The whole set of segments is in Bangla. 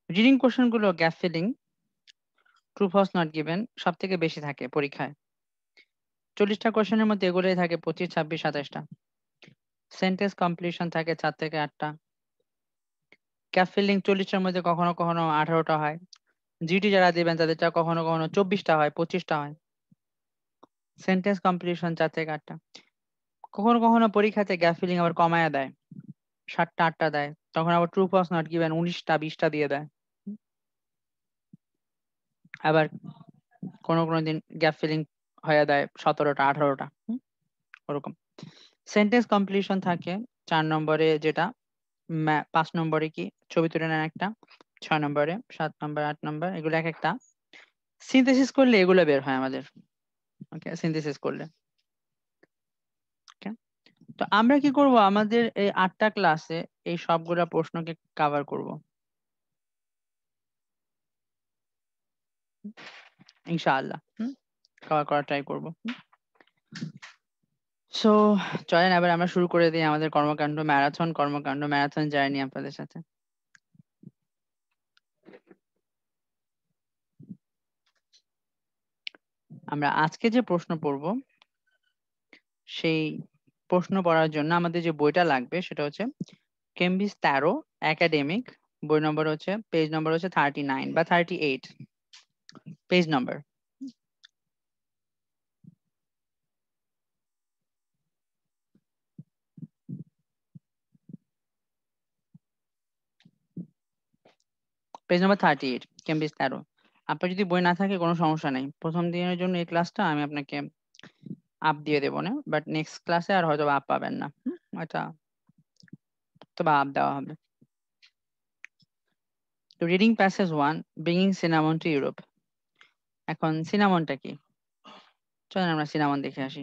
রিডিং কোশ্চেন গুলো gap filling, true false not given সব থেকে বেশি থাকে পরীক্ষায়। 40টা কোশ্চেনের মধ্যে এগুলোই থাকে 25, 26, 27টা। সেন্টেন্স কমপ্লিশন থাকে 4 থেকে 8টা। গ্যাপ ফিলিং 40টার মধ্যে কখনো কখনো 18টা হয়। জিটি যারা দিবেন তাদেরটা কখনো কখনো 24টা হয়, 25টা হয়। সেন্টেন্স কমপ্লিশন 4 থেকে 8টা। কখনো কখনো পরীক্ষাতে গ্যাপ ফিলিং আবার কমায়া দেয়, 7টা 8টা দেয়, তখন আবার ট্রু ফলস নট গিভেন 19টা 20টা দিয়ে দেয়। আবার কোনো কোনো দিন গ্যাপ ফিলিং হয়ে দেয় 17টা 18টা, ওরকম। সেন্টেন্স কমপ্লিশন থাকে 4 নম্বরে, যেটা 5 নম্বরে কি ছবি তুলে নেন একটা, 6 নম্বরে, 7 নম্বর, 8 নম্বর, এগুলো এক একটা। সিনথেসিস করলে এগুলো বের হয় আমাদের। ওকে, সিনথেসিস করলে। ওকে, তো আমরা কি করব, আমাদের এই 8টা ক্লাসে এই সবগুলা প্রশ্নকে কভার করব ইনশাআল্লাহ। কভার করার ট্রাই করব। সো চলেন এবার আমরা শুরু করে দিই আমাদের ম্যারাথন জার্নি আপনাদের সাথে। আমরা আজকে যে প্রশ্ন পড়ব, সেই প্রশ্ন পড়ার জন্য আমাদের যে বইটা লাগবে সেটা হচ্ছে কেমব্রিজ 13 একাডেমিক। বই নম্বর হচ্ছে, পেজ নম্বর হচ্ছে 39 বা 38 পেজ নম্বর। পেজ নম্বর 38 কেমব্রিজ 13। আপনার যদি বই না থাকে কোনো সমস্যা নেই, প্রথম দিনের জন্য এই ক্লাসটা আমি আপনাকে আপ দিয়ে দেবো না, বাট নেক্সট ক্লাসে আর হয়তো আপ পাবেন না। এটা তো আপ দেওয়া হবে। তো reading passage 1, bringing cinnamon to Europe. এখন সিনামনটা কি, চলেন আমরা সিনামন দেখে আসি।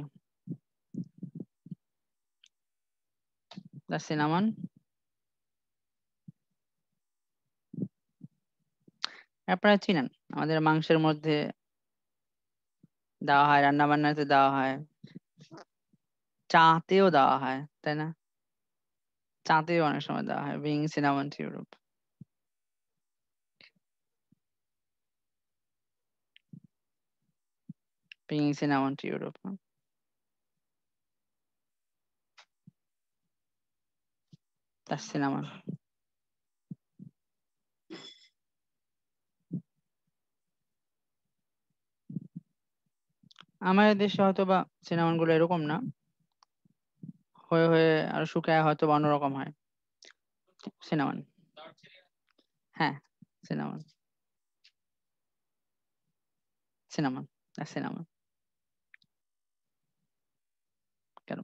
দ্য সিনামন, আপনারা চিনেন আমাদের মাংসের মধ্যে দেওয়া হয়, রান্না বান্নাতে দেওয়া হয়, চাতেও দেওয়া হয়, তাই না? চাতেও অনেক সময় দেওয়া হয়, bringing cinnamon to Europe. Bringing cinnamon to Europe, the cinnamon. আমাদের দেশে হয়তো বা সিনামন গুলো এরকম না, হয়ে হয়ে আর শুকায় হয়তো বা অন্যরকম হয়। সিনামন, হ্যাঁ সিনামন, সিনামন, সিনামন। কেন,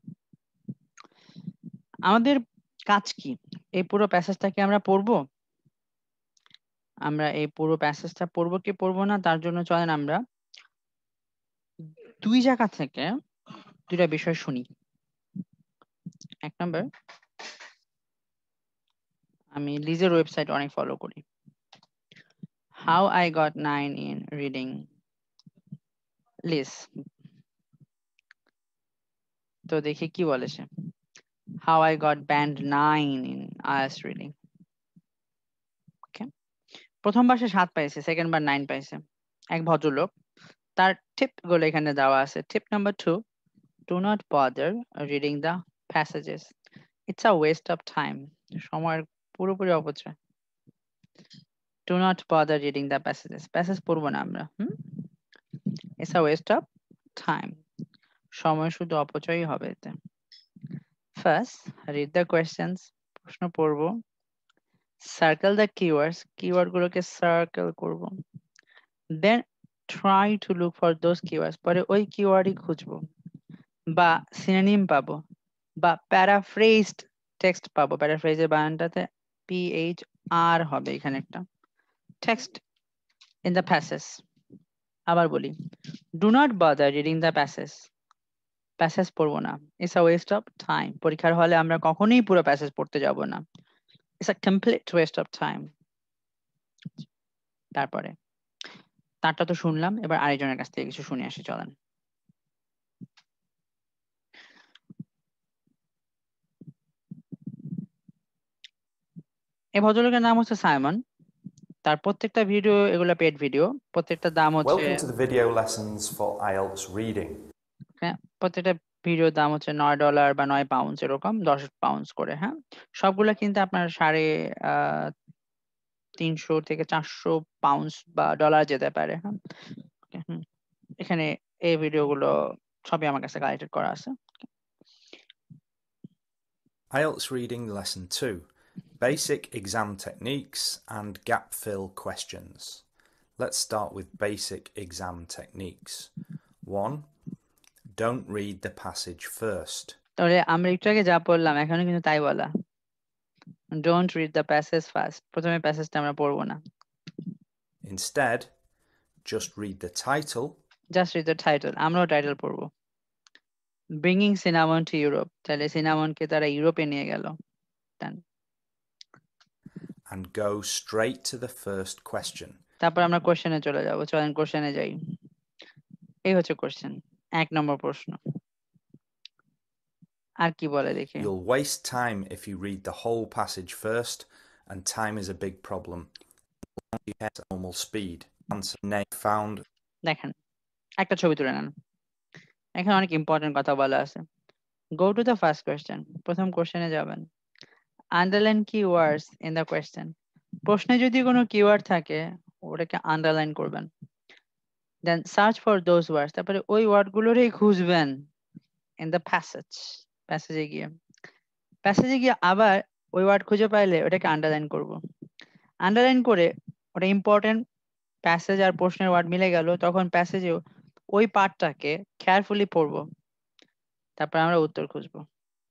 আমাদের কাজ কি, এই পুরো প্যাসেজটাকে আমরা পড়বো। আমরা এই পুরো প্যাসেজটা পড়বো কি পড়বো না, তার জন্য চলেন আমরা দুই জায়গা থেকে দুইটা বিষয় শুনি। এক নম্বর, আমি লিজের ওয়েবসাইট অনেক ফলো করি, how I got 9 in reading, Liz. তো দেখি কি বলে সে, how I got band 9 in IELTS reading. Okay, প্রথমবার সে 7 পাইছে, সেকেন্ড বার 9 পাইছে। এক ভদ্রলোক, তার টিপ গুলো এখানে দেওয়া আছে। Tip number 2, do not bother reading the passages, it's a waste of time, সময়ের পুরোপুরি অপচয়। Do not bother reading the passages, passage পড়বো না আমরা। It's a waste of time, সময় শুধু অপচয়ই হবে এতে। ফার্স্ট, রিড দ্য কোয়েশ্চেন্স, প্রশ্ন পড়বো। সার্কেল দ্য কিওয়ার্ডস, কিওয়ার্ড গুলোকে সার্কেল করব। Then try to look for those keywords, পরে ওই কিওয়ার্ডই খুঁজবো, বা সিনোনিম পাবো, বা প্যারাফ্রেজড টেক্সট পাবো। প্যারাফ্রেজের বানানটাতে PHR হবে এখানে একটা, টেক্সট ইন দ্য প্যাসেজ। আবার বলি, do not bother reading the passage, passage পড়বো না। It's a waste of time, পরীক্ষার হলে আমরা কখনোই পুরো প্যাসেজ পড়তে যাব না। It's a complete waste of time. তারপরে তারটা তো শুনলাম, এবার আরেকজনের কাছ থেকে কিছু শুনে আসি চলেন। এই ভদ্রলোকের নাম হচ্ছে সাইমন। তার প্রত্যেকটা ভিডিও এগুলো পেড ভিডিও, প্রত্যেকটা দাম হচ্ছে Welcome to the video lessons for IELTS reading. হ্যাঁ, প্রত্যেকটা ভিডিওর দাম হচ্ছে $9 বা £9 এরকম, £10 করে। হ্যাঁ, সবগুলা কিন্তু আপনার 350 থেকে £400 বা ডলার যেতে পারে। হ্যাঁ, হুম, এখানে এই ভিডিওগুলো সবই আমার কাছে কালেক্টেড করা আছে। IELTS reading lesson 2. Basic exam techniques and gap fill questions. Let's start with basic exam techniques. 1. Don't read the passage first. তাহলে আমরা একটু আগে যা পড়লাম এখানে কিন্তু তাই বলা, don't read the passage first, প্রথমে প্যাসেজটা আমরা পড়বো না। Instead, just read the title. Just read the title, আমরাও টাইটেল পড়বো। ব্রিঙ্গিং সিনামন টু ইউরোপ, তাহলে সিনামনকে তারা ইউরোপে নিয়ে গেল। And go straight to the first question. তারপর আমরা কোশ্চেনে চলে যাব, চলেন কোশ্চেনে যাই। এই হচ্ছে কোশ্চেন, 1 নম্বর প্রশ্ন। আর কি বলে দেখি। You'll waste time if you read the whole passage first, and time is a big problem. You get normal speed. Answer name found. দেখেন, একটা ছবি তুলে নেন, এখানে অনেক ইম্পর্টেন্ট কথা বলা আছে। Go to the first question, প্রথম কোশ্চেনে যাবেন। Underline keywords in the question, প্রশ্নে যদি কোনো কিওয়ার্ড থাকে ওটাকে আন্ডারলাইন করবেন। Then search for those words, তারপরে ওই ওয়ার্ডগুলোরই খুঁজবেন ইন দ্য প্যাসেজ, প্যাসেজে গিয়ে আবার ওই ওয়ার্ড খুঁজে পাইলে ওটাকে আন্ডারলাইন করব। আন্ডারলাইন করে ওটা ইম্পর্টেন্ট প্যাসেজ আর প্রশ্নের ওয়ার্ড মিলে গেল, তখন প্যাসেজেও ওই পার্টটাকে কেয়ারফুলি পড়বো, তারপর আমরা উত্তর খুঁজবো।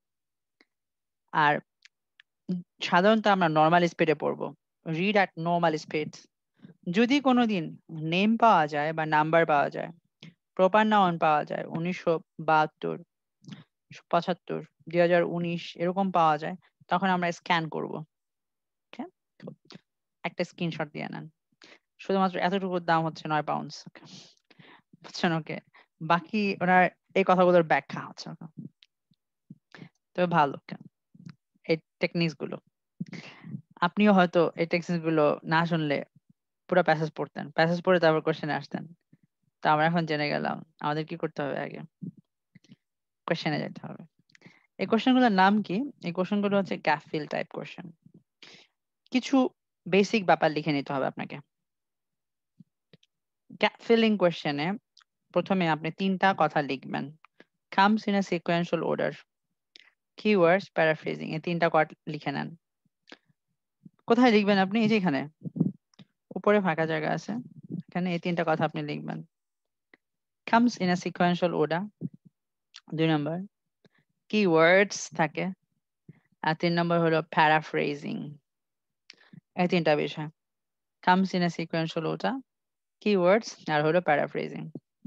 আর সাধারণত আমরা নর্মাল স্পিডে পড়বো, রিড অ্যাট নর্মাল স্পিড। যদি কোনোদিন নেম পাওয়া যায় বা নাম্বার পাওয়া যায়, প্রপার নাউন পাওয়া যায়, 1972, 75, 2019 এরকম পাওয়া যায়, তখন আমরা স্ক্যান করব। একটা স্ক্রিনশট দিয়ে নেন। শুধুমাত্র এতটুকুর দাম হচ্ছে £9, বুঝছেন? ওকে, বাকি ওনার এই কথাগুলোর ব্যাখ্যা হচ্ছে। তবে ভালো এই টেকনিক্স গুলো, আপনিও হয়তো এই টেকনিক্স গুলো না শুনলে পুরো প্যাসেজ পড়তেন, প্যাসেজ পড়ে তারপর কোশ্চেনে আসতেন। তো আমরা এখন জেনে গেলাম আমাদের কি করতে হবে, আগে কোশ্চেনে যেতে হবে। এই কোশ্চেনগুলোর নাম কি? এই কোশ্চেনগুলো হচ্ছে গ্যাপ ফিল টাইপ কোশ্চেন। কিছু বেসিক ব্যাপার লিখে নিতে হবে আপনাকে। গ্যাপ ফিলিং কোশ্চেনে প্রথমে আপনি 3টা কথা লিখবেন, comes in a sequential order, keywords, paraphrasing, এই 3টা ওয়ার্ড লিখে নেন। কোথায় লিখবেন আপনি? এই যে এখানে উপরে ফাঁকা জায়গা আছে, এখানে এই 3টা কথা আপনি লিখবেন। comes in a sequential order, 2 number keywords থাকে, আর 3 নম্বর হলো paraphrasing। এই 3টা বিষয়, comes in a sequential order, keywords আর হলো paraphrasing।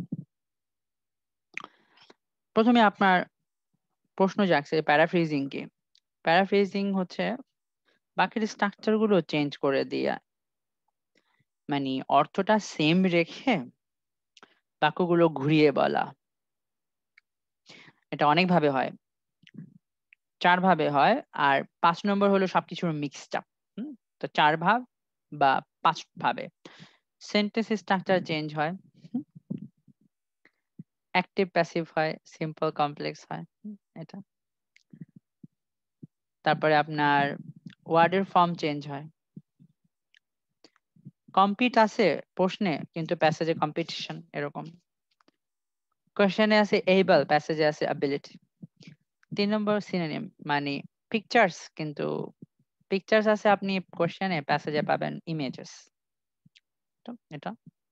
প্রথমে আপনার প্রশ্ন জাগছে প্যারাফ্রেজিং কি? প্যারাফ্রেজিং হচ্ছে বাকির স্ট্রাকচার গুলো চেঞ্জ করে দিয়া, মানে অর্থটা সেম রেখে বাক্যগুলো ঘুরিয়ে বলা। এটা অনেক ভাবে হয়, 4 ভাবে হয়, আর 5 নম্বর হলো সবকিছুর মিক্সড আপ। তো 4 ভাগ বা 5 ভাবে সেন্টেন্স স্ট্রাকচার চেঞ্জ হয়, অ্যাক্টিভ প্যাসিভ হয়, সিম্পল কমপ্লেক্স হয়। এটা তারপরে আপনার ওয়ার্ডের ফর্ম চেঞ্জ হয়। কম্পিট আছে প্রশ্নে, কিন্তু প্যাসেজে কম্পিটিশন, এরকম। কোশ্চেনে আছে এইবল, প্যাসেজে আছে অ্যাবিলিটি। 3 নম্বর সিনোনিম, মানে পিকচার্স, কিন্তু পিকচার্স আছে আপনি কোশ্চেনে, প্যাসেজে পাবেন ইমেজেস। তো এটা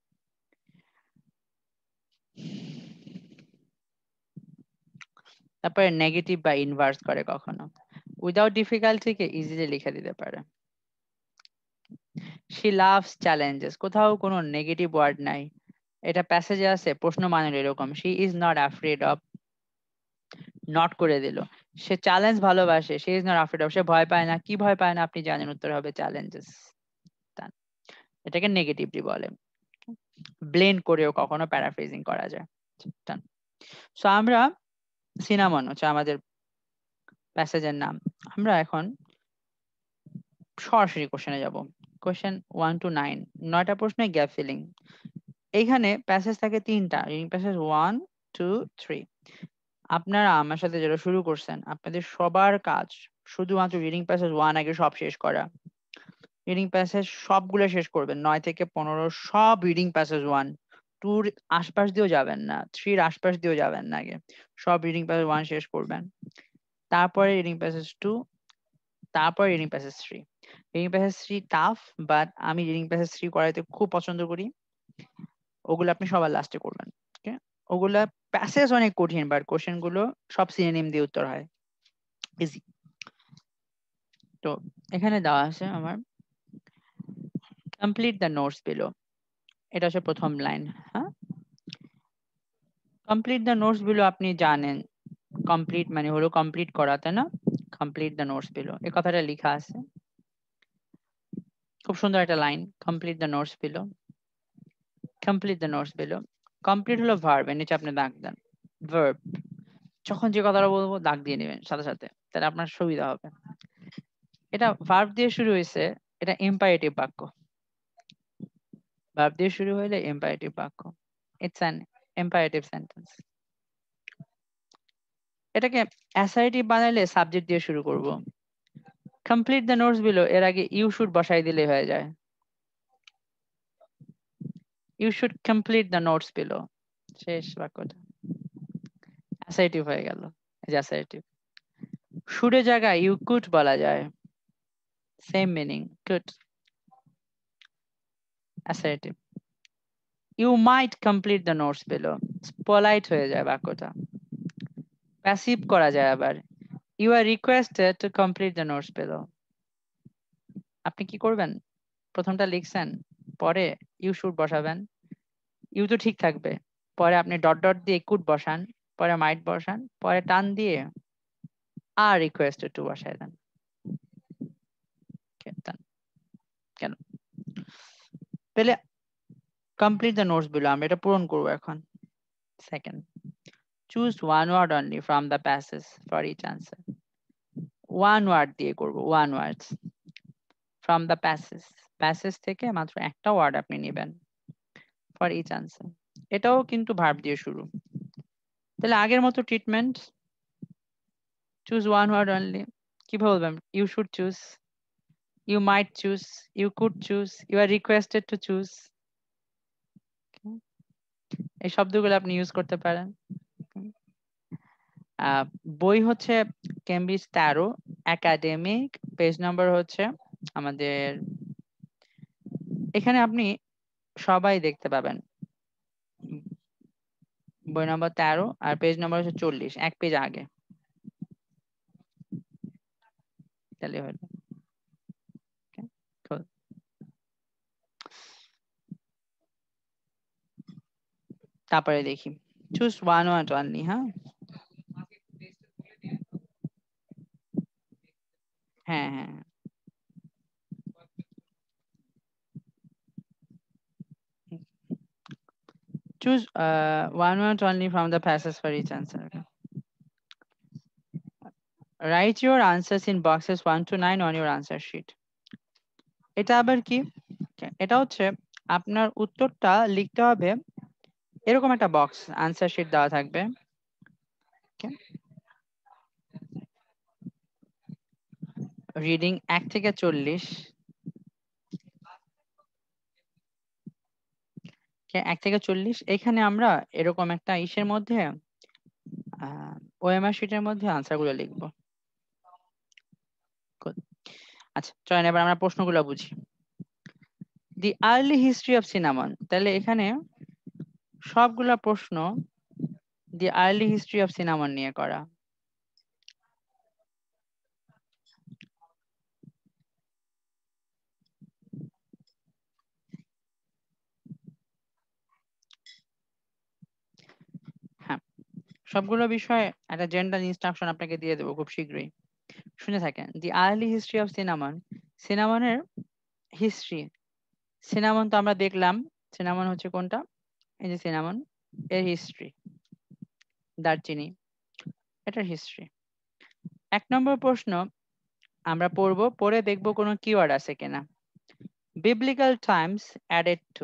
তারপরে নেগেটিভ বা ইনভার্স করে কখনো, উইদাউট ডিফিকাল্টিকে ইজিলি লিখে দিতে পারে। শি লাভস চ্যালেঞ্জেস, কোথাও কোনো নেগেটিভ ওয়ার্ড নাই, এটা প্যাসেজে আছে, প্রশ্ন মানের এরকম, she is not afraid of, not করে দিল। সে চ্যালেঞ্জ ভালোবাসে, she is not afraid of, সে ভয় পায় না। কি ভয় পায় না আপনি জানেন, উত্তর হবে চ্যালেঞ্জেস। এটাকে নেগেটিভলি বলে। ব্লেন্ড করেও কখনো প্যারাফ্রেজিং করা যায়। সো আমরা সিনামন হচ্ছে আমাদের প্যাসেজের নাম। আমরা এখন সরাসরি কোশ্চেনে যাব। কোশ্চেন 1 to 9, 9টা প্রশ্নে গ্যাপ ফিলিং। এইখানে প্যাসেজ থাকে 3টা, রিডিং প্যাসেজ 1 2 3। আপনারা আমার সাথে যারা শুরু করছেন, আপনাদের সবার কাজ শুধুমাত্র রিডিং প্যাসেজ 1 আগে সব শেষ করা। রিডিং প্যাসেজ সবগুলো শেষ করবেন, 9 থেকে 15 সব রিডিং প্যাসেজ 1। 2 আশপাশ দিয়েও যাবেন না, 3 আশপাশ দিয়েও যাবেন না, আগে সব রিডিং প্যাসেজ 1 শেষ করবেন। তারপরে রিডিং প্যাসেজ 2, তারপরে reading passage 3। Reading passage 3 tough, but আমি রিডিং প্যাসেজ 3 করাইতে খুব পছন্দ করি। ওগুলো আপনি সবার লাস্টে করবেন। ওকে, ওগুলা প্যাসেজ অনেক কঠিন, বাট কোশ্চেন গুলো সব সিনোনিম দিয়ে উত্তর হয়, ইজি। তো এখানে দেওয়া আছে আমার কমপ্লিট দ্য নোটস বিলো, এটা হচ্ছে প্রথম লাইন। হ্যাঁ, কমপ্লিট দ্য নোটস বিলো আপনি জানেন, কমপ্লিট মানে হলো কমপ্লিট করা, তাই না? কমপ্লিট দ্য নোটস বিলো এই কথাটা লেখা আছে, খুব সুন্দর একটা line. Complete the notes below, complete the notes below. Complete হলো ভার্ব, এর নিচে আপনি দাগ দেন ভার্ব। যখন যে কথাটা বলবো দাগ দিয়ে নেবেন সাথে সাথে, তাহলে আপনার সুবিধা হবে। এটা ভার্ব দিয়ে শুরু হয়েছে, এটা ইম্পারেটিভ বাক্য। ভার্ব দিয়ে শুরু হইলে ইম্পারেটিভ বাক্য, ইটস অ্যান ইম্পারেটিভ সেন্টেন্স। এটাকে অ্যাসার্টিভ বানাইলে সাবজেক্ট দিয়ে শুরু করব। কমপ্লিট দ্য নোটস বিলো এর আগে ইউ শুড বসাই দিলে হয়ে যায়। You should complete the notes below, শেষ বাক্যটা অ্যাসার্টিভ হয়ে গেল। এই যে অ্যাসার্টিভ। শুডের জায়গায় ইউ কুড বলা যায়, same meaning, could, assertive. You might complete the notes below, polite হয়ে যায় বাক্যটা। প্যাসিভ করা যায় আবার, you are requested to complete the notes below. আপনি কি করবেন, প্রথমটা লিখছেন, পরে ইউ শুড বসাবেন, ইউ তো ঠিক থাকবে, পরে আপনি ডট ডট দিয়ে কুড বসান, পরে মাইট বসান, পরে টান দিয়ে আর রিকোয়েস্টেড টু বসায় দেন। কেন তাহলে কমপ্লিট দ্য নোটস বিলো আমরা এটা পূরণ করবো এখন। Second, choose one word only from the passage for each answer. One word দিয়ে করব, one word from the passage, passage থেকে মাত্র একটা ওয়ার্ড আপনি নেবেন ফর ইচ আনসার। এটাও কিন্তু ভার্ব দিয়ে শুরু। তাহলে আগের মতো treatment, choose one word only, কিভাবে বলবেন? You should choose, you might choose, you could choose, you are requested to choose. এই শব্দগুলো আপনি ইউজ করতে পারেন। বই হচ্ছে কেমব্রিজ 13 একাডেমিক, পেজ নাম্বার হচ্ছে আমাদের এখানে আপনি সবাই দেখতে পাবেন, বই নাম্বার 13 আর পেজ নাম্বার হচ্ছে 40, এক পেজ আগে, তাহলে হলো। Okay, cool. তারপরে দেখি, চুজ ওয়ান ওয়ার্ড অনলি। হ্যাঁ হ্যাঁ হ্যাঁ, choose one word only from the passage for each answer. Okay. Write your answers in boxes 1 to 9 on your answer sheet. এটা আবার কি? Okay, এটা হচ্ছে আপনার উত্তরটা লিখতে হবে, এরকম একটা বক্স আনসার শিট দেওয়া থাকবে। রিডিং 1 থেকে 40, 1 থেকে 40, এখানে আমরা এরকম একটা ইসের মধ্যে ওএমআর শিটের মধ্যে আনসারগুলো লিখবো। আচ্ছা চলেন এবার আমরা প্রশ্নগুলো বুঝি। The early history of cinnamon, তাহলে এখানে সবগুলা প্রশ্ন the early history of cinnamon নিয়ে করা। হ্যাঁ, সবগুলো বিষয়ে একটা জেন্ডার ইনস্ট্রাকশন আপনাকে দিয়ে দেবো খুব শীঘ্রই, শুনে থাকেন। The early history of cinnamon, সিনামনের হিস্ট্রি। সিনামন তো আমরা দেখলাম, সিনামন হচ্ছে কোনটা, এই যে সিনামন, এর হিস্ট্রি, দারচিনি, এটার হিস্ট্রি। 1 নম্বর প্রশ্ন আমরা পড়বো, পড়ে দেখবো কোনো কিওয়ার্ড আছে কিনা। biblical times added to,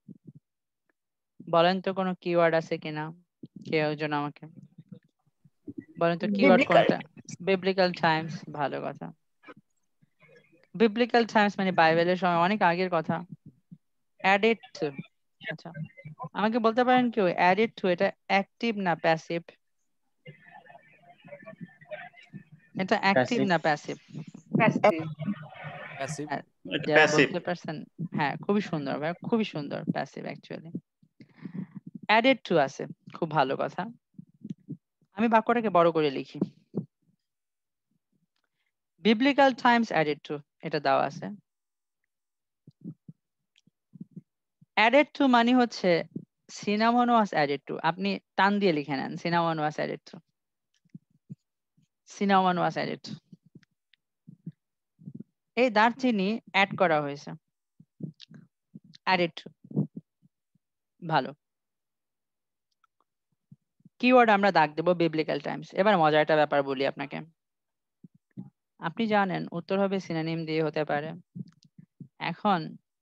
বলেন তো কোনো কিওয়ার্ড আছে কিনা, কেউ একজন আমাকে বলেন তো কিওয়ার্ড বিবলিক্যাল কোনটা? biblical times, ভালো কথা। biblical times মানে বাইবেলের সময়, অনেক আগের কথা। added to, আচ্ছা আমাকে বলতে পারেন কেউ added to এটা অ্যাক্টিভ না প্যাসিভ? এটা অ্যাক্টিভ প্যাসিভ। না প্যাসিভ? Passive Passive. এটা যারা প্যাসিভ। বলতে পারছেন, হ্যাঁ খুবই সুন্দর ভাই, খুবই সুন্দর, প্যাসিভ অ্যাকচুয়ালি। added to আছে, খুব ভালো কথা। আমি বাক্যটাকে বড় করে লিখি, biblical times added to, এটা দেওয়া আছে। added to মানে হচ্ছে cinnamon was added to, আপনি টান দিয়ে লিখে নেন cinnamon was added to, cinnamon was added to, এই দারচিনি অ্যাড করা হয়েছে, added to, ভালো। কিওয়ার্ড আমরা দাগ দেব biblical times। এবার মজার একটা ব্যাপার বলি আপনাকে, আপনি জানেন উত্তর হবে সিনোনিম দিয়ে হতে পারে। এখন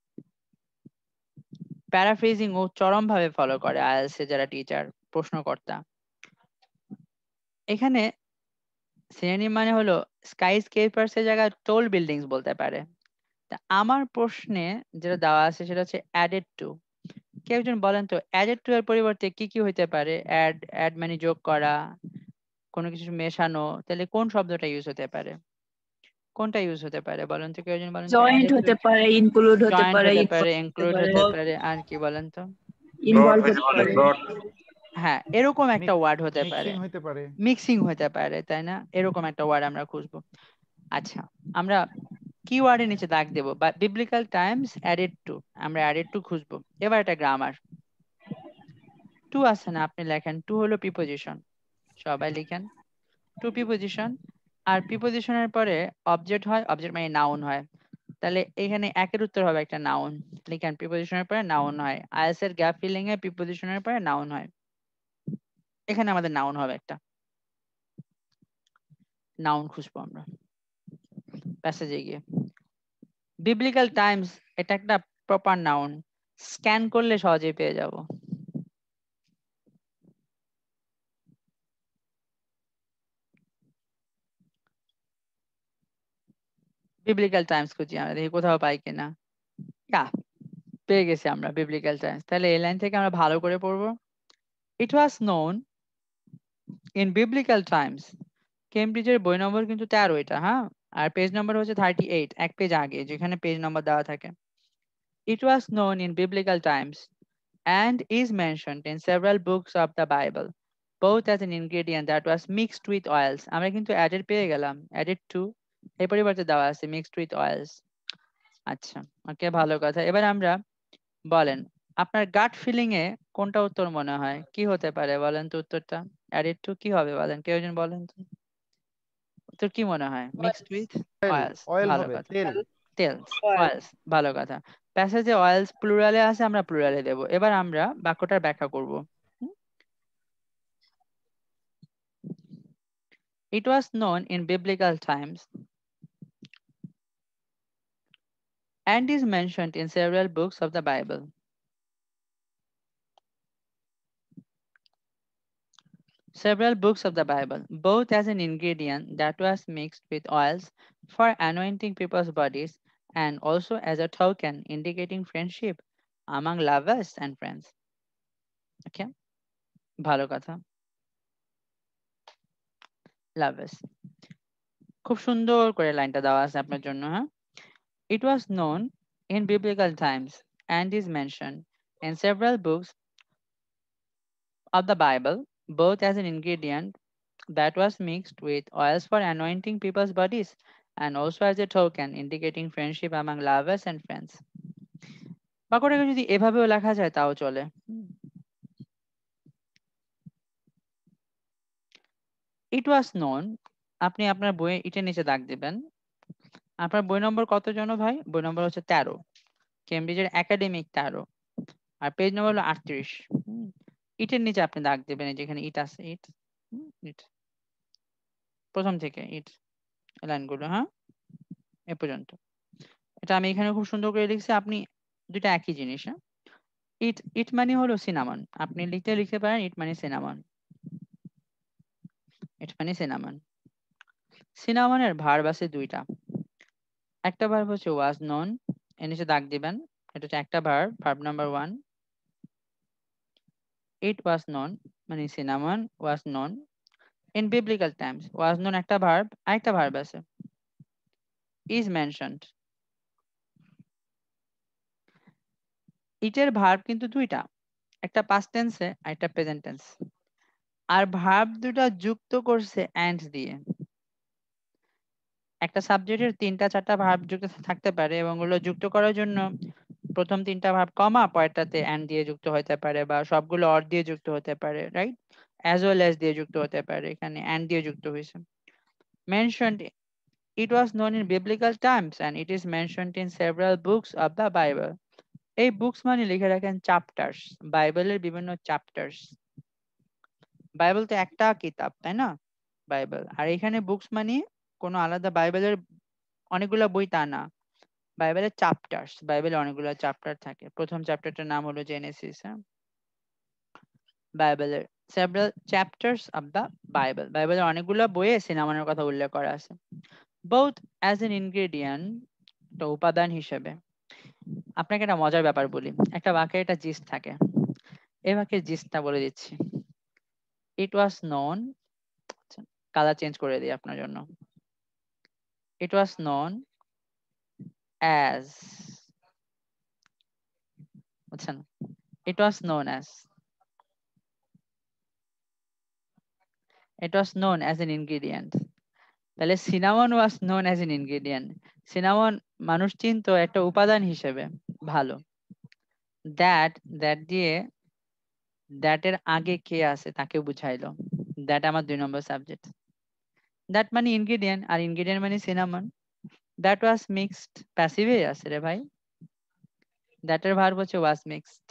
প্যারাফ্রেজিং ও চরম ভাবে ফলো করে আইএলটিএস এর যারা টিচার, প্রশ্নকর্তা। এখানে সিনোনিম মানে হলো স্কাই স্কেপার্স এর জায়গায় টোল বিল্ডিংস বলতে পারে। তা আমার প্রশ্নে যেটা দেওয়া আছে সেটা হচ্ছে অ্যাডেড টু। কেউ একজন বলেন তো অ্যাডেড টু এর পরিবর্তে কি কি হইতে পারে? অ্যাড, অ্যাড মানে যোগ করা, কোনো কিছু মেশানো, তাহলে কোন শব্দটা ইউজ হতে পারে? কোনটা ইউজ হতে পারে বলেন তো, কেউ একজন বলেন তো। জয়েন্ট added to, হতে পারে, ইনক্লুড হতে জয়েন্ট পারে, হতে পারে, ইনভলভ হতে ইনক্লুড পারে, হতে পারে, আর কি বলেন তো? ব্রড ইনভলভ হইতে হতে পারে, পারে। ব্রড। হ্যাঁ এরকম একটা ওয়ার্ড হতে পারে, মিক্সিং হতে পারে। মিক্সিং হতে পারে, তাই না? এরকম একটা ওয়ার্ড আমরা খুঁজবো। আচ্ছা আমরা কিওয়ার্ডের নিচে দাগ দেবো, বা বিবলিক্যাল টাইমস অ্যাডেড টু, আমরা অ্যাডেড টু খুঁজবো। এবার এটা গ্রামার। টু আছে না, আপনি লেখেন টু হলো প্রিপোজিশন, সবাই লিখেন টু প্রিপোজিশন। আর প্রিপোজিশনের পরে অবজেক্ট হয়, অবজেক্ট মানে নাউন হয়, তাহলে এখানে একের উত্তর হবে একটা নাউন। লিখেন প্রিপোজিশনের পরে নাউন হয়, আইএলটিএস এর গ্যাপ ফিলিং এ প্রিপোজিশনের পরে নাউন হয়, এখানে আমাদের নাউন হবে একটা, নাউন খুঁজবো আমরা প্যাসেজে গিয়ে। বিবলিক্যাল টাইমস এটা একটা প্রপার নাউন, স্ক্যান করলে সহজেই পেয়ে যাব। বিবলিক্যাল টাইমস খুঁজি আমরা, দেখি কোথাও পাই কিনা। পেয়ে গেছি আমরা বিবলিক্যাল টাইমস। তাহলে এই লাইন থেকে আমরা ভালো করে পড়বো। It was known in biblical times, কেমব্রিজের বই নম্বর কিন্তু 13 এটা, হ্যাঁ, আর পেজ নম্বর হচ্ছে 38, এক পেজ আগে যেখানে পেজ নম্বর দেওয়া থাকে। It was known in biblical times and is mentioned in several books of the Bible, both as an ingredient that was mixed with oils. আমরা কিন্তু added পেয়ে গেলাম, added to এর পরিবর্তে দেওয়া আছে mixed with oils। আচ্ছা ওকে, ভালো কথা। এবার আমরা বলেন আপনার গাট ফিলিং এ কোনটা উত্তর মনে হয়, কি হতে পারে বলেন তো উত্তরটা? added to কি হবে বলেন, কেউ একজন বলেন তো উত্তর কি মনে হয়? mixed with oil, oils, oil ভালো হবে, কথা। তেল। তেলস, oils, ভালো কথা। প্যাসেজে oils প্লুরালে আছে, আমরা প্লুরালে দেব। এবার আমরা বাক্যটার ব্যাখ্যা করব। It was known in biblical times and is mentioned in several books of the Bible. Several books of the Bible, both as an ingredient that was mixed with oils for anointing people's bodies and also as a token indicating friendship among lovers and friends. Okay, ভালো কথা, lovers। খুব সুন্দর করে লাইনটা দেওয়া আছে আপনার জন্য, হ্যাঁ। It was known in biblical times and is mentioned in several books of the Bible, both as an ingredient that was mixed with oils for anointing people's bodies and also as a token indicating friendship among lovers and friends. বাক্যটাকে যদি এভাবেও লেখা যায় তাও চলে। It was known, আপনি আপনার বইয়ে ইটের নিচে দাগ দিবেন। আপনার বই নম্বর কত জন ভাই? বই নম্বর হচ্ছে 13, কেমব্রিজের একাডেমিক 13, আর পেজ নম্বর হলো 38। ইটের নিচে আপনি দাগ দিবেন, যেখানে ইট আছে, ইট, ইট প্রথম থেকে ইট লাইনগুলো, হ্যাঁ এ পর্যন্ত। এটা আমি এখানে খুব সুন্দর করে লিখছি, আপনি দুইটা একই জিনিস। হ্যাঁ, ইট মানে হলো সিনামন, আপনি লিখতে পারেন ইট মানে সিনামন, ইট মানে সিনামন। সিনামনের ভার্ব আছে দুইটা, একটা ভার্ব হচ্ছে ওয়াজ নন, এর নিচে দাগ দিবেন, এটা হচ্ছে একটা verb, verb number 1। It was known মানে cinnamon was known in biblical times. Was known একটা ভার্ব, আরেকটা ভার্ব আছে ইজ মেনশনড। ইটের ভার্ব কিন্তু দুইটা, একটা পাস্ট টেন্সে আর একটা প্রেজেন্ট টেন্স, আর ভার্ব দুটা যুক্ত করছে এন্ড দিয়ে। একটা সাবজেক্টের 3-4টা ভার্ব যুক্ত থাকতে পারে এবং ওগুলো যুক্ত করার জন্য প্রথম 3টা ভার্ব কমা পরেরটাতে এন্ড দিয়ে যুক্ত হতে পারে, বা সবগুলো অর দিয়ে যুক্ত হতে পারে, রাইট, অ্যাজ ওয়েল অ্যাজ দিয়ে যুক্ত হতে পারে, এখানে এন্ড দিয়ে যুক্ত হয়েছে। Mentioned, it was known in biblical times and it is mentioned in several books of the Bible. এই বুকস মানে লিখে রাখেন চ্যাপ্টার্স, বাইবেলের বিভিন্ন চ্যাপ্টার্স। বাইবেল তো একটা কিতাব, তাই না, বাইবেল। আর এখানে বুকস মানে কোনো আলাদা বাইবেলের অনেকগুলো বই তা না, বাইবেলের চ্যাপ্টার্স, বাইবেলে অনেকগুলো চ্যাপ্টার থাকে। প্রথম চ্যাপ্টারটার নাম হলো জেনেসিস। হ্যাঁ, বাইবেলের several chapters of the Bible, বাইবেলের অনেকগুলো বইয়ে সিনামনের কথা উল্লেখ করা আছে। both as an ingredient, একটা উপাদান হিসেবে। আপনাকে একটা মজার ব্যাপার বলি, একটা বাক্যে একটা জিস্ট থাকে, এই বাক্যের জিস্টটা বলে দিচ্ছি। It was known, colour change করে দিই আপনার জন্য, ইট ওয়াজ নোন অ্যাজ, বুঝছেন, it was known as, it was known as an ingredient. তাহলে cinnamon was known as an ingredient, cinnamon মানুষ চিনতো একটা উপাদান হিসেবে। ভালো, দ্যাট, দ্যাট দিয়ে দ্যাট এর আগে কে আছে তাকে বুঝাইলো, দ্যাট আমার 2 নম্বর সাবজেক্ট। দ্যাট মানে ইনগ্রিডিয়েন্ট আর ইনগ্রিডিয়েন্ট মানে সিনামন। দ্যাট ওয়াজ মিক্সড প্যাসিভে আছে রে ভাই, দ্যাট এর ভার্ব হচ্ছে was mixed.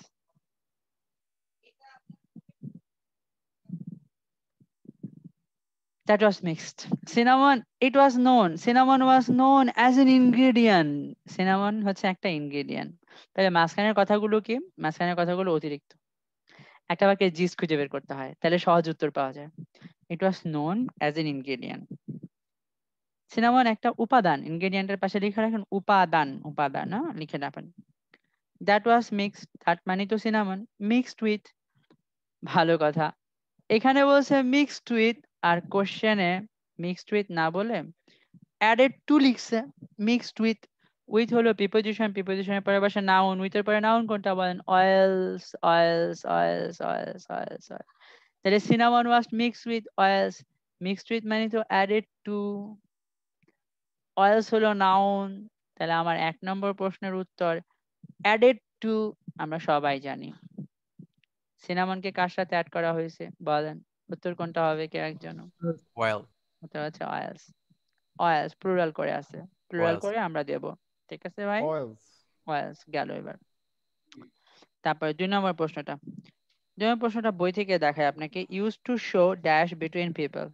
That was mixed. Cinnamon, it was known. Cinnamon was known as an ingredient. Cinnamon হচ্ছে একটা ingredient. তাহলে মাঝখানের কথাগুলো কি? মাঝখানের কথাগুলো অতিরিক্ত। একটা বাক্যে জিস খুঁজে বের করতে হয়, তাহলে সহজ উত্তর পাওয়া যায়। It was known as an ingredient. Cinnamon একটা উপাদান, ইনগ্রেডিয়েন্টের পাশে লিখে রাখেন উপাদান, উপাদান, লিখে রাখেন। That was mixed, that মানে তো সিনামন, mixed with, ভালো কথা। এখানে বলছে মিক্সড উইথ, আর কোশ্চেনে মিক্সড উইথ না বলে অ্যাডেড টু লিখছে। মিক্সড উইথ, উইথ হলো প্রিপোজিশন, প্রিপোজিশনের পরে বসে নাউন, উইথের পরে নাউন কোনটা বলেন, oils, oils, oils, oils, oils, oils. তাহলে cinnamon was mixed with oils, mixed with মানে তো অ্যাডেড টু, অয়েলস হলো নাউন। তাহলে আমার 1 নম্বর প্রশ্নের উত্তর অ্যাডেড টু, আমরা সবাই জানি। সিনামনকে কার সাথে অ্যাড করা হয়েছে বলেন, উত্তর কোনটা হবে, কে একজন? Well, উত্তর হচ্ছে অয়েলস। অয়েলস প্লুরাল করে আছে, প্লুরাল oils. করে আমরা দেব, ঠিক আছে ভাই। Oils. অয়েলস গেল এবার। তারপরে 2 নম্বর প্রশ্নটা, 2 নম্বর প্রশ্নটা বই থেকে দেখায় আপনাকে, use to show dash between people.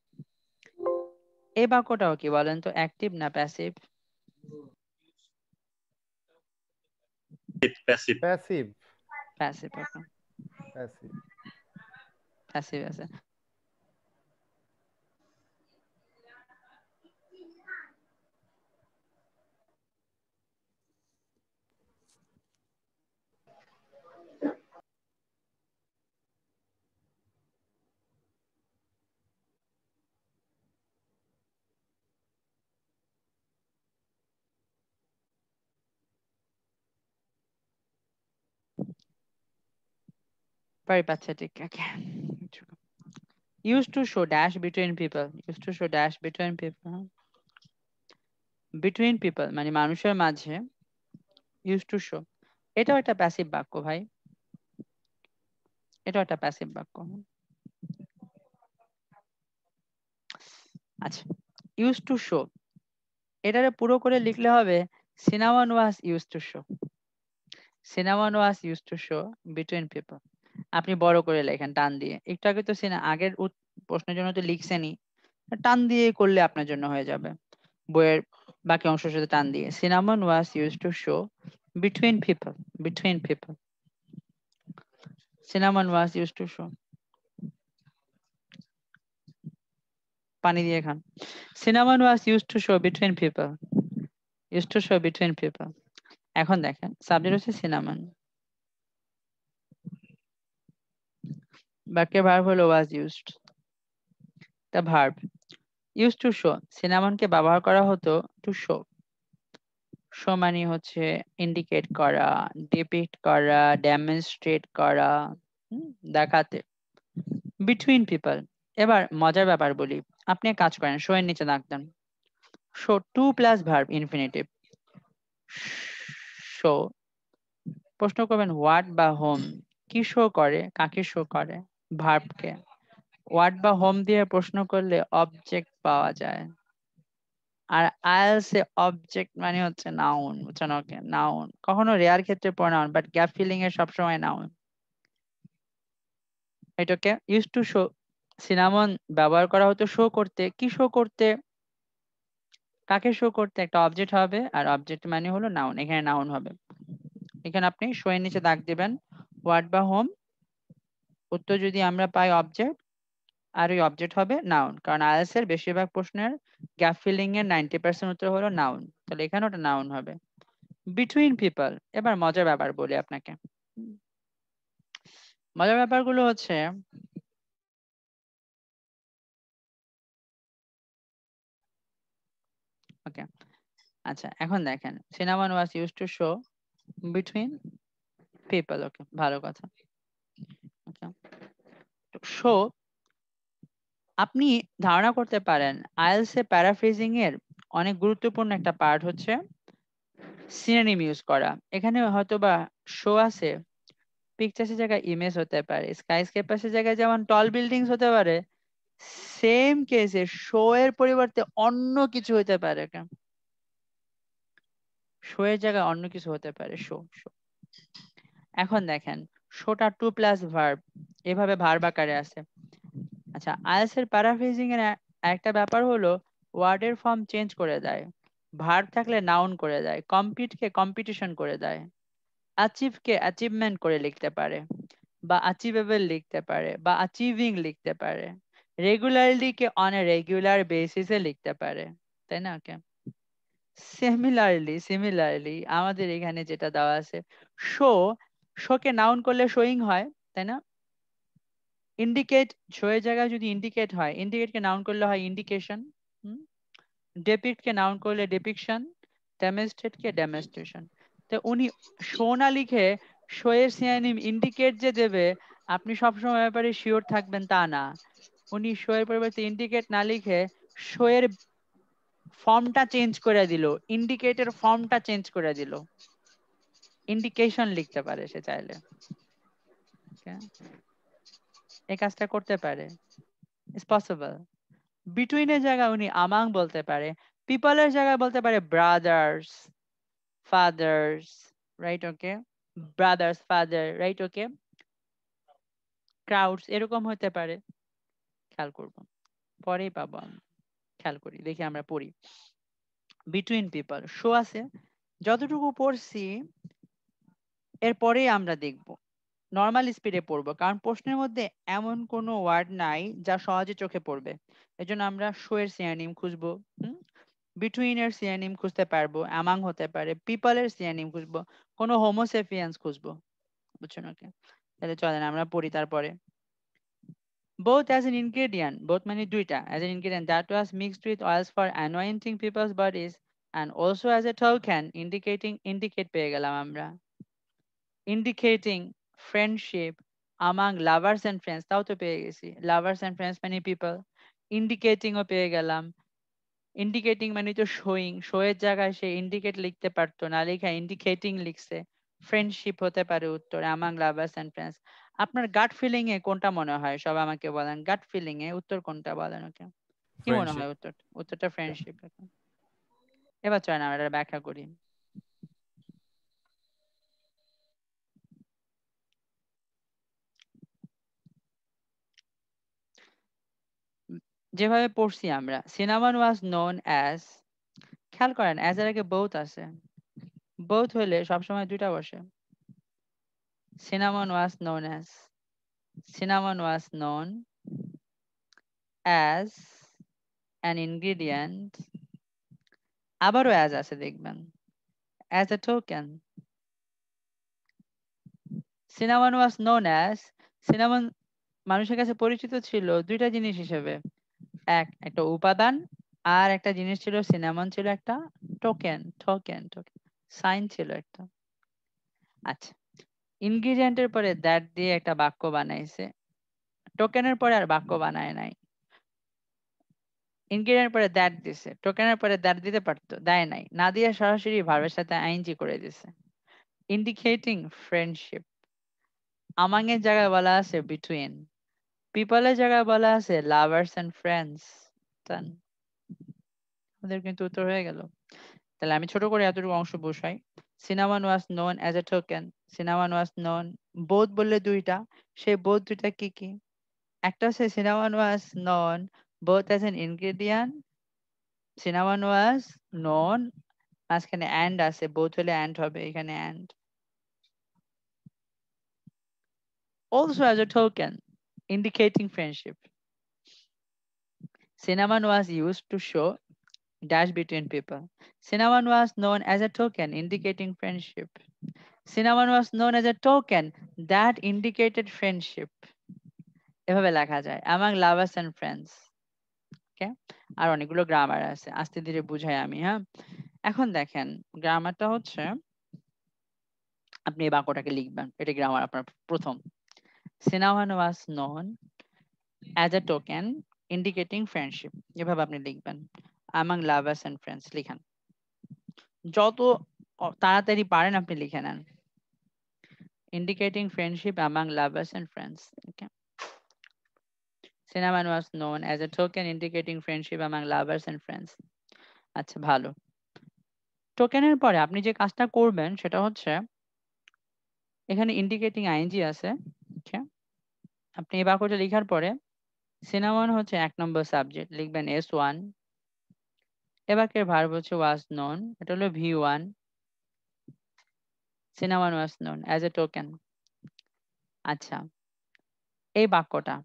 এই বাক্যটাও কি বলেন তো, অ্যাক্টিভ না passive? Passive. Passive. Passive, okay, Passive. Passive আছে। Very pathetic. Okay. Used to show dash between people. Used to show dash between people. Between people মানে মানুষের মাঝে, used to show, এটাও একটা প্যাসিভ বাক্য ভাই, এটাও একটা প্যাসিভ বাক্য। আচ্ছা, used to show, এটারে পুরো করে লিখলে হবে cinnamon was used to show, cinnamon was used to show between people। আপনি বড় করে লেখেন টান দিয়ে, একটু আগে তো আগের প্রশ্নের জন্য তো লিখছেনই, টান দিয়ে করলে আপনার জন্য হয়ে যাবে। বইয়ের বাকি অংশের সাথে টান দিয়ে cinnamon was used to show between people cinnamon was used to show পানি দিয়ে খান cinnamon was used to show between people এখন দেখেন সাবজেক্ট হচ্ছে cinnamon বাক্যের ভার্ব হলো was used এটা verb used to show cinnamon কে ব্যবহার করা হতো to show মানে হচ্ছে ইন্ডিকেট করা ডিপিক্ট করা ডেমনস্ট্রেট করা দেখাতে বিটুইন পিপল এবার মজার ব্যাপার বলি আপনি এক কাজ করেন শো এর নিচে দাগ দেন show 2 plus verb infinitive show প্রশ্ন করবেন হোয়াট বা হোম কি শো করে কাকে শো করে ভার্বকে হোয়াট বা হোম দিয়ে প্রশ্ন করলে অবজেক্ট পাওয়া যায় আর আইএলস এ অবজেক্ট মানে হচ্ছে নাউন বুঝছেন ওকে নাউন কখনো রেয়ার ক্ষেত্রে প্রোনাউন বাট গ্যাপ ফিলিং এর সবসময় নাউন এটাকে ইউজ টু শো সিনামন ব্যবহার করা হতো শো করতে কি শো করতে কাকে শো করতে একটা অবজেক্ট হবে আর অবজেক্ট মানে হলো নাউন এখানে নাউন হবে এখানে আপনি শো এর নিচে দাগ দিবেন হোয়াট বা হোম উত্তর যদি আমরা পাই অবজেক্ট আর ওই অবজেক্ট হবে নাউন কারণ আইএলস এর বেশিরভাগ প্রশ্নের গ্যাপ ফিলিং এর 90% উত্তর হলো নাউন তাহলে এখানে ওটা নাউন হবে বিটুইন পিপল এবার মজার ব্যাপার বলি আপনাকে মজার ব্যাপারগুলো হচ্ছে ওকে আচ্ছা এখন দেখেন cinnamon was use to show between people okay ভালো কথা ওকে শো আপনি ধারণা করতে পারেন আইএলস এ প্যারাফ্রেজিং এর অনেক গুরুত্বপূর্ণ একটা পার্ট হচ্ছে সিনোনিম ইউজ করা এখানে হয়তো বা শো আছে পিকচার্সের জায়গায় ইমেজ হতে পারে স্কাইস্কেপার্সের জায়গায় যেমন টল বিল্ডিংস হতে পারে সেম কেসে শো এর পরিবর্তে অন্য কিছু হতে পারে শো এর জায়গায় অন্য কিছু হতে পারে শো শো এখন দেখেন শোটা 2 প্লাস ভার্ব এভাবে ভার্ব আকারে আছে আচ্ছা আইএলস এর প্যারাফ্রেজিং এর একটা ব্যাপার হলো ওয়ার্ডের ফর্ম চেঞ্জ করে দেয় ভার্ব থাকলে নাউন করে দেয় কম্পিট কে কম্পিটিশন করে দেয় অ্যাচিভ কে অ্যাচিভমেন্ট করে লিখতে পারে বা অ্যাচিভেবল লিখতে পারে বা অ্যাচিভিং লিখতে পারে রেগুলারলি কে অন এ রেগুলার বেসিসে লিখতে পারে তাই না কে সিমিলারলি আমাদের এখানে যেটা দেওয়া আছে শো শোকে নাউন করলে শোয়িং হয় তাই না ইন্ডিকেট শো এর জায়গায় যদি ইন্ডিকেট হয় ইন্ডিকেট কে নাউন করলে হয় ইন্ডিকেশন ডেপিক্ট কে নাউন করলে ডেপিকশন ডেমনস্ট্রেট কে ডেমনস্ট্রেশন তো উনি শো না লিখে শো এর সিনোনিম ইন্ডিকেট যে দেবে আপনি সবসময় ব্যাপারে শিওর থাকবেন তা না উনি শো এর পরিবর্তে ইন্ডিকেট না লিখে শো এর ফর্মটা চেঞ্জ করে দিল ইন্ডিকেটের ফর্মটা চেঞ্জ করে দিল ইন্ডিকেশন লিখতে পারে সে চাইলে এই কাজটা করতে পারে ইটস পসিবল বিটুইন এর জায়গায় উনি আমাং বলতে পারে পিপলের জায়গায় বলতে পারে brothers fathers right okay brothers father right okay crowds এরকম হতে পারে খেয়াল করব পরেই পাবো আমি খেয়াল করি দেখি আমরা পড়ি বিটুইন পিপল শো আছে যতটুকু পড়ছি এরপরেই আমরা দেখব নর্মাল স্পিডে পড়বো কারণ প্রশ্নের মধ্যে এমন কোনো ওয়ার্ড নাই যা সহজে চোখে পড়বে এজন্য আমরা শো এর সিনোনিম খুঁজবো বিটুইন এর সিনোনিম খুঁজতে পারবো অ্যামাং হতে পারে পিপল এর সিনোনিম খুঁজবো কোনো হোমোসেপিয়েন্স খুঁজবো বুঝছো নাকি তাহলে চলেন আমরা পড়ি তারপরে both as an ingredient both মানে দুইটা as an ingredient that was mixed with oils for anointing people's bodies and also as a token indicate পেয়ে গেলাম আমরা indicating friendship among lovers and friends তাও তো পেয়ে গেছি lovers and friends মানে people indicating ও পেয়ে গেলাম indicating মানে তো showing show এর জায়গায় সে indicate লিখতে পারতো না লেখা indicating লিখছে ফ্রেন্ডশিপ হতে পারে উত্তর among lovers and friends আপনার গাট ফিলিং এ কোনটা মনে হয় সব আমাকে বলেন গাট ফিলিং এ উত্তর কোনটা বলেন ওকে কি মনে হয় Friendship. উত্তরটা ফ্রেন্ডশিপ এবার চলেন আমরা এটা ব্যাখ্যা করি যেভাবে পড়ছি আমরা সিনামন ওয়াজ নোন অ্যাজ খেয়াল করেন as এর আগে both আছে, both হইলে সবসময় দুইটা বসে। cinnamon was known as, cinnamon was known as an ingredient, আবারও as আছে দেখবেন, as a token. cinnamon was known as, cinnamon মানুষের কাছে পরিচিত ছিল দুইটা জিনিস হিসেবে, একটা উপাদান আর একটা জিনিস ছিল সিনামন ছিল একটা টোকেন, সাইন ছিল একটা। আচ্ছা, ইনগ্রিডিয়েন্টের পরে দ্যাট দিয়ে একটা বাক্য বানাইছে, টোকেনের পরে আর বাক্য বানায় নাই। ইনগ্রিডিয়েন্ট পরে দ্যাট দিছে, টোকেনের পরে দ্যাট দিতে পারতো, দেয় নাই, না দিয়ে সরাসরি ভার্বের সাথে আইএনজি করে দিছে। ইন্ডিকেটিং ফ্রেন্ডশিপ, আমাং এর জায়গায় বলা আছে বিটুইন, পিপলের জায়গায় বলা আছে লাভার্স এন্ড ফ্রেন্ডস। আমাদের কিন্তু উত্তর হয়ে গেল। তাহলে আমি ছোট করে এতটুকু অংশ বসাই। cinnamon was known as a token, cinnamon was known, both বললে দুইটা, সেই both দুইটা কি কি? একটা হচ্ছে cinnamon was known both as an ingredient, cinnamon was known, মাঝখানে and আছে, both হলে and হবে, এখানে and, also as a token indicating friendship. Cinnamon was used to show dash between people. Cinnamon was known as a token indicating friendship. Cinnamon was known as a token that indicated friendship. এভাবে লেখা যায় among lovers and friends. ওকে, আর অনেকগুলো গ্রামার আছে, আস্তে ধীরে বুঝাই আমি। হ্যাঁ, এখন দেখেন গ্রামারটা হচ্ছে, আপনি এই বাক্যটাকে লিখবেন, এটা গ্রামার আপনার প্রথম। Cinnamon was known as a token indicating friendship, এভাবে আপনি লিখবেন among lovers and friends। লিখেন, যত তাড়াতাড়ি পারেন আপনি লিখে নেন, indicating friendship among lovers and friends. Okay. Cinnamon was known as a token indicating friendship among lovers and friends. আচ্ছা, ভালো। টোকেনের পরে আপনি যে কাজটা করবেন সেটা হচ্ছে, এখানে ইন্ডিকেটিং আইএনজি আছে। Okay. আপনি এই বাক্যটা লেখার পরে সিনামন হচ্ছে 1 নম্বর সাবজেক্ট, লিখবেন S1। এ বাক্যের ভার্ব হচ্ছে was known, এটা হলো V1। Cinnamon was known as a token। আচ্ছা, এই বাক্যটা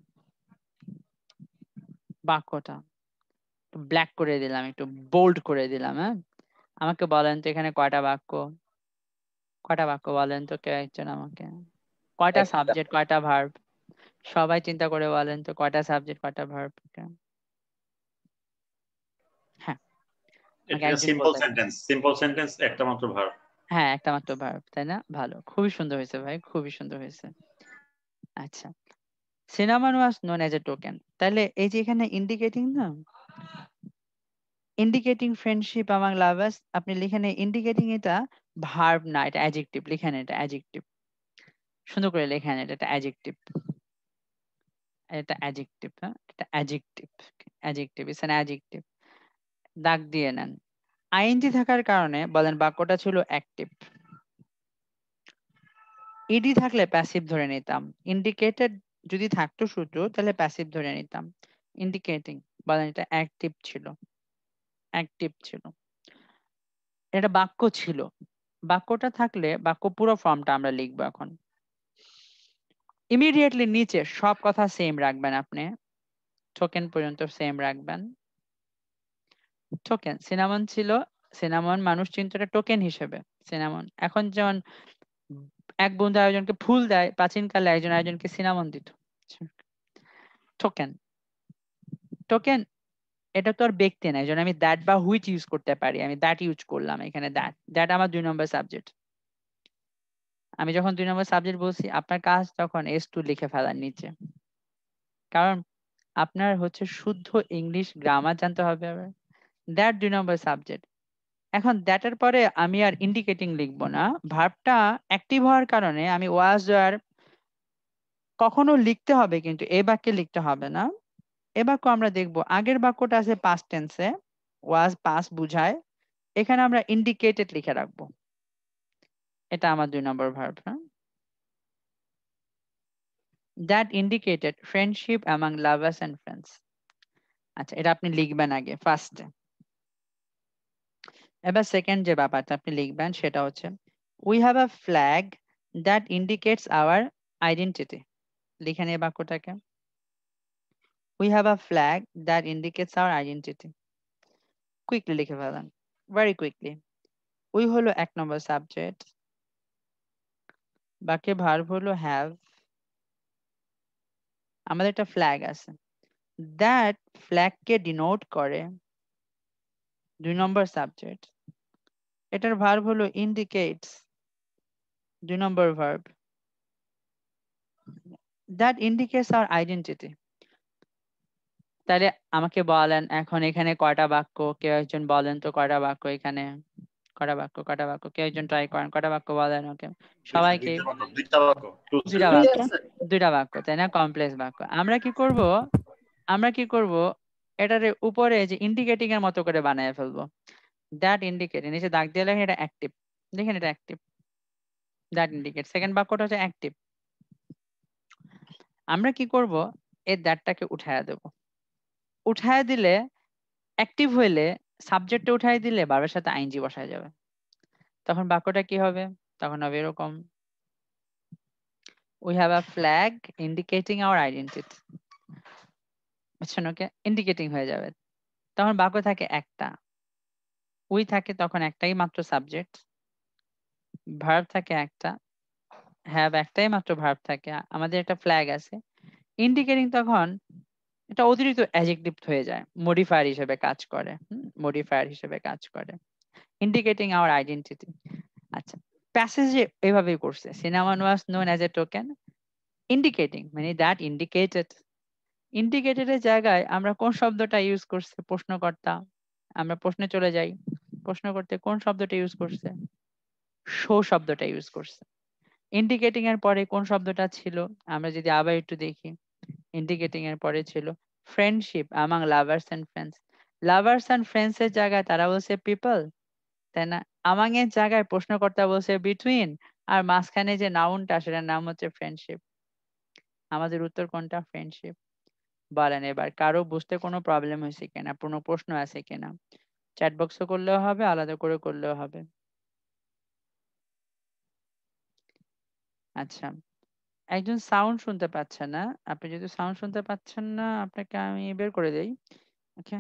ব্ল্যাক করে দিলাম, একটু বোল্ড করে দিলাম। হ্যাঁ, আমাকে বলেন তো এখানে কয়টা বাক্য বলেন তো কেউ একজন আমাকে, কয়টা সাবজেক্ট কয়টা ভার্ব? সবাই চিন্তা করে বলেন তো কয়টা সাবজেক্ট কয়টা ভার্ব? হ্যাঁ, আমাকে এটা একজন সিম্পল সেন্টেন্স, একটা মাত্র ভার্ব। হ্যাঁ, একটা মাত্র ভার্ব, তাই না? ভালো, খুবই সুন্দর হয়েছে ভাই, খুবই সুন্দর হয়েছে। আচ্ছা, cinnamon was known as a token, তাহলে এই যে এখানে ইন্ডিকেটিং না, ইন্ডিকেটিং ফ্রেন্ডশিপ among লাভার্স, আপনি লিখেন ইন্ডিকেটিং, এটা ভার্ব না, এটা অ্যাডজেক্টিভ, লিখেন এটা অ্যাডজেক্টিভ, সুন্দর করে লেখেন, এটা অ্যাডজেক্টিভ, এটা অ্যাডজেক্টিভ। হ্যাঁ, এটা অ্যাডজেক্টিভ ইটস অ্যান অ্যাডজেক্টিভ, দাগ দিয়ে নেন। আইএনজি থাকার কারণে বলেন বাক্যটা ছিল অ্যাক্টিভ। ইডি থাকলে প্যাসিভ ধরে নিতাম, ইন্ডিকেটেড যদি থাকতো শুধু তাহলে প্যাসিভ ধরে নিতাম। ইন্ডিকেটিং বলেন এটা অ্যাক্টিভ ছিল, এটা বাক্য ছিল। বাক্যটা থাকলে বাক্য পুরো ফর্মটা আমরা লিখবো এখন। ইমিডিয়েটলি নিচে সব কথা সেম রাখবেন, আপনি টোকেন পর্যন্ত সেম রাখবেন। টোকেন সিনামন ছিল, সিনামন মানুষ চিনতো এটা টোকেন হিসেবে। সিনামন এখন যেমন এক বন্ধু আরেকজনকে ফুল দেয়, প্রাচীনকালে একজন আরেকজনকে সিনামন দিত। টোকেন এটা তো আর ব্যক্তি না, এই জন্য আমি দ্যাট বা হুইচ ইউজ করতে পারি, আমি দ্যাট ইউজ করলাম এখানে। দ্যাট আমার 2 নম্বর সাবজেক্ট। আমি যখন 2 নম্বর সাবজেক্ট বলছি, আপনার কাজ তখন S2 লিখে ফেলার নিচে, কারণ আপনার হচ্ছে শুদ্ধ ইংলিশ গ্রামার জানতে হবে। That 2 number subject. এখন দ্যাটের পরে আমি আর ইন্ডিকেটিং লিখবো না, ভার্বটা অ্যাক্টিভ হওয়ার কারণে আমি ওয়াজ আর কখনো লিখতে হবে, কিন্তু এই বাক্যে লিখতে হবে না। এ বাক্য আমরা দেখবো, আগের বাক্যটা আছে পাস্ট টেন্সে, ওয়াজ পাস্ট বুঝায়, এখানে আমরা ইন্ডিকেটেড লিখে রাখবো, এটা আমার 2 নম্বর ভার্ব। হ্যাঁ, that indicated friendship among lovers and friends. আচ্ছা, এটা আপনি লিখবেন আগে ফার্স্টে। এবার সেকেন্ড যে ব্যাপারটা আপনি লিখবেন সেটা হচ্ছে we have a flag that indicates our identity. লিখেন এই বাক্যটাকে, we have a flag that indicates our identity. Quickly লিখে ফেলেন, ভেরি কুইকলি। উই হলো 1 নম্বর সাবজেক্ট, বাকি ভার্ব হলো হ্যাভ, আমাদের একটা ফ্ল্যাগ আছে, দ্যাট ফ্ল্যাগকে ডিনোট করে 2 নম্বর সাবজেক্ট, এটার ভার্ব হলো indicates 2 number verb, that indicates our identity. তাহলে আমাকে বলেন এখন এখানে কয়টা বাক্য, কেউ একজন বলেন তো কয়টা বাক্য এখানে, কয়টা বাক্য কেউ একজন ট্রাই করেন, কয়টা বাক্য বলেন ওকে সবাইকে। দুইটা বাক্য দুইটা বাক্য, দুইটা বাক্য তাই না, কমপ্লেক্স বাক্য। আমরা কি করব এটার উপরে যে ইন্ডিকেটিং এর মতো করে বানিয়ে ফেলবো, দ্যাট ইন্ডিকেট, নিচে দাগ দিয়ে লেখেন এটা অ্যাক্টিভ, দেখেন এটা অ্যাক্টিভ, দ্যাট ইন্ডিকেট। সেকেন্ড বাক্যটা হচ্ছে অ্যাক্টিভ, আমরা কি করব এই দ্যাটটাকে উঠায়া দেব, উঠায়া দিলে অ্যাক্টিভ হইলে সাবজেক্টে উঠাই দিলে ভার্বের সাথে আইএনজি বসায় যাবে, তখন বাক্যটা কি হবে, তখন হবে এরকম we have a flag indicating our identity, বুঝছেন, ওকে ইন্ডিকেটিং হয়ে যাবে। তখন বাক্য থাকে একটা, উই থাকে তখন একটাই মাত্র সাবজেক্ট, ভার্ব থাকে একটা, হ্যাভ একটাই মাত্র ভার্ব থাকে, আমাদের একটা ফ্ল্যাগ আছে, ইন্ডিকেটিং তখন এটা অতিরিক্ত অ্যাডজেক্টিভ হয়ে যায়, মডিফায়ার হিসেবে কাজ করে, মডিফায়ার হিসেবে কাজ করে, ইন্ডিকেটিং আওয়ার আইডেন্টিটি। আচ্ছা, প্যাসেজে এভাবেই করছে, cinnamon was known as a token indicating, মানে দ্যাট ইন্ডিকেটেড, ইন্ডিকেটেডের জায়গায় আমরা কোন শব্দটা ইউজ করছে, প্রশ্নকর্তা, আমরা প্রশ্নে চলে যাই, প্রশ্ন করতে কোন শব্দটা ইউজ করছে, শো শব্দটা ইউজ করছে। ইন্ডিকেটিং এর পরে কোন শব্দটা ছিল, আমরা যদি আবার একটু দেখি, ইন্ডিকেটিং এর পরে ছিল friendship among lovers and friends, lovers and friends এর জায়গায় তারা বলছে পিপল, তাই না, among এর জায়গায় প্রশ্নকর্তা বলছে বিটুইন, আর মাঝখানে যে নাউনটা সেটার নাম হচ্ছে ফ্রেন্ডশিপ। আমাদের উত্তর কোনটা, ফ্রেন্ডশিপ। বলেন এবার কারো বুঝতে কোনো প্রবলেম হয়েছে কিনা, কোনো প্রশ্ন আছে কিনা, চ্যাট বক্সে করলেও হবে, আলাদা করে করলেও হবে। আচ্ছা, একজন সাউন্ড শুনতে পাচ্ছে না, আপনি যদি সাউন্ড শুনতে পাচ্ছেন না আপনাকে আমি বের করে দেই, ওকে,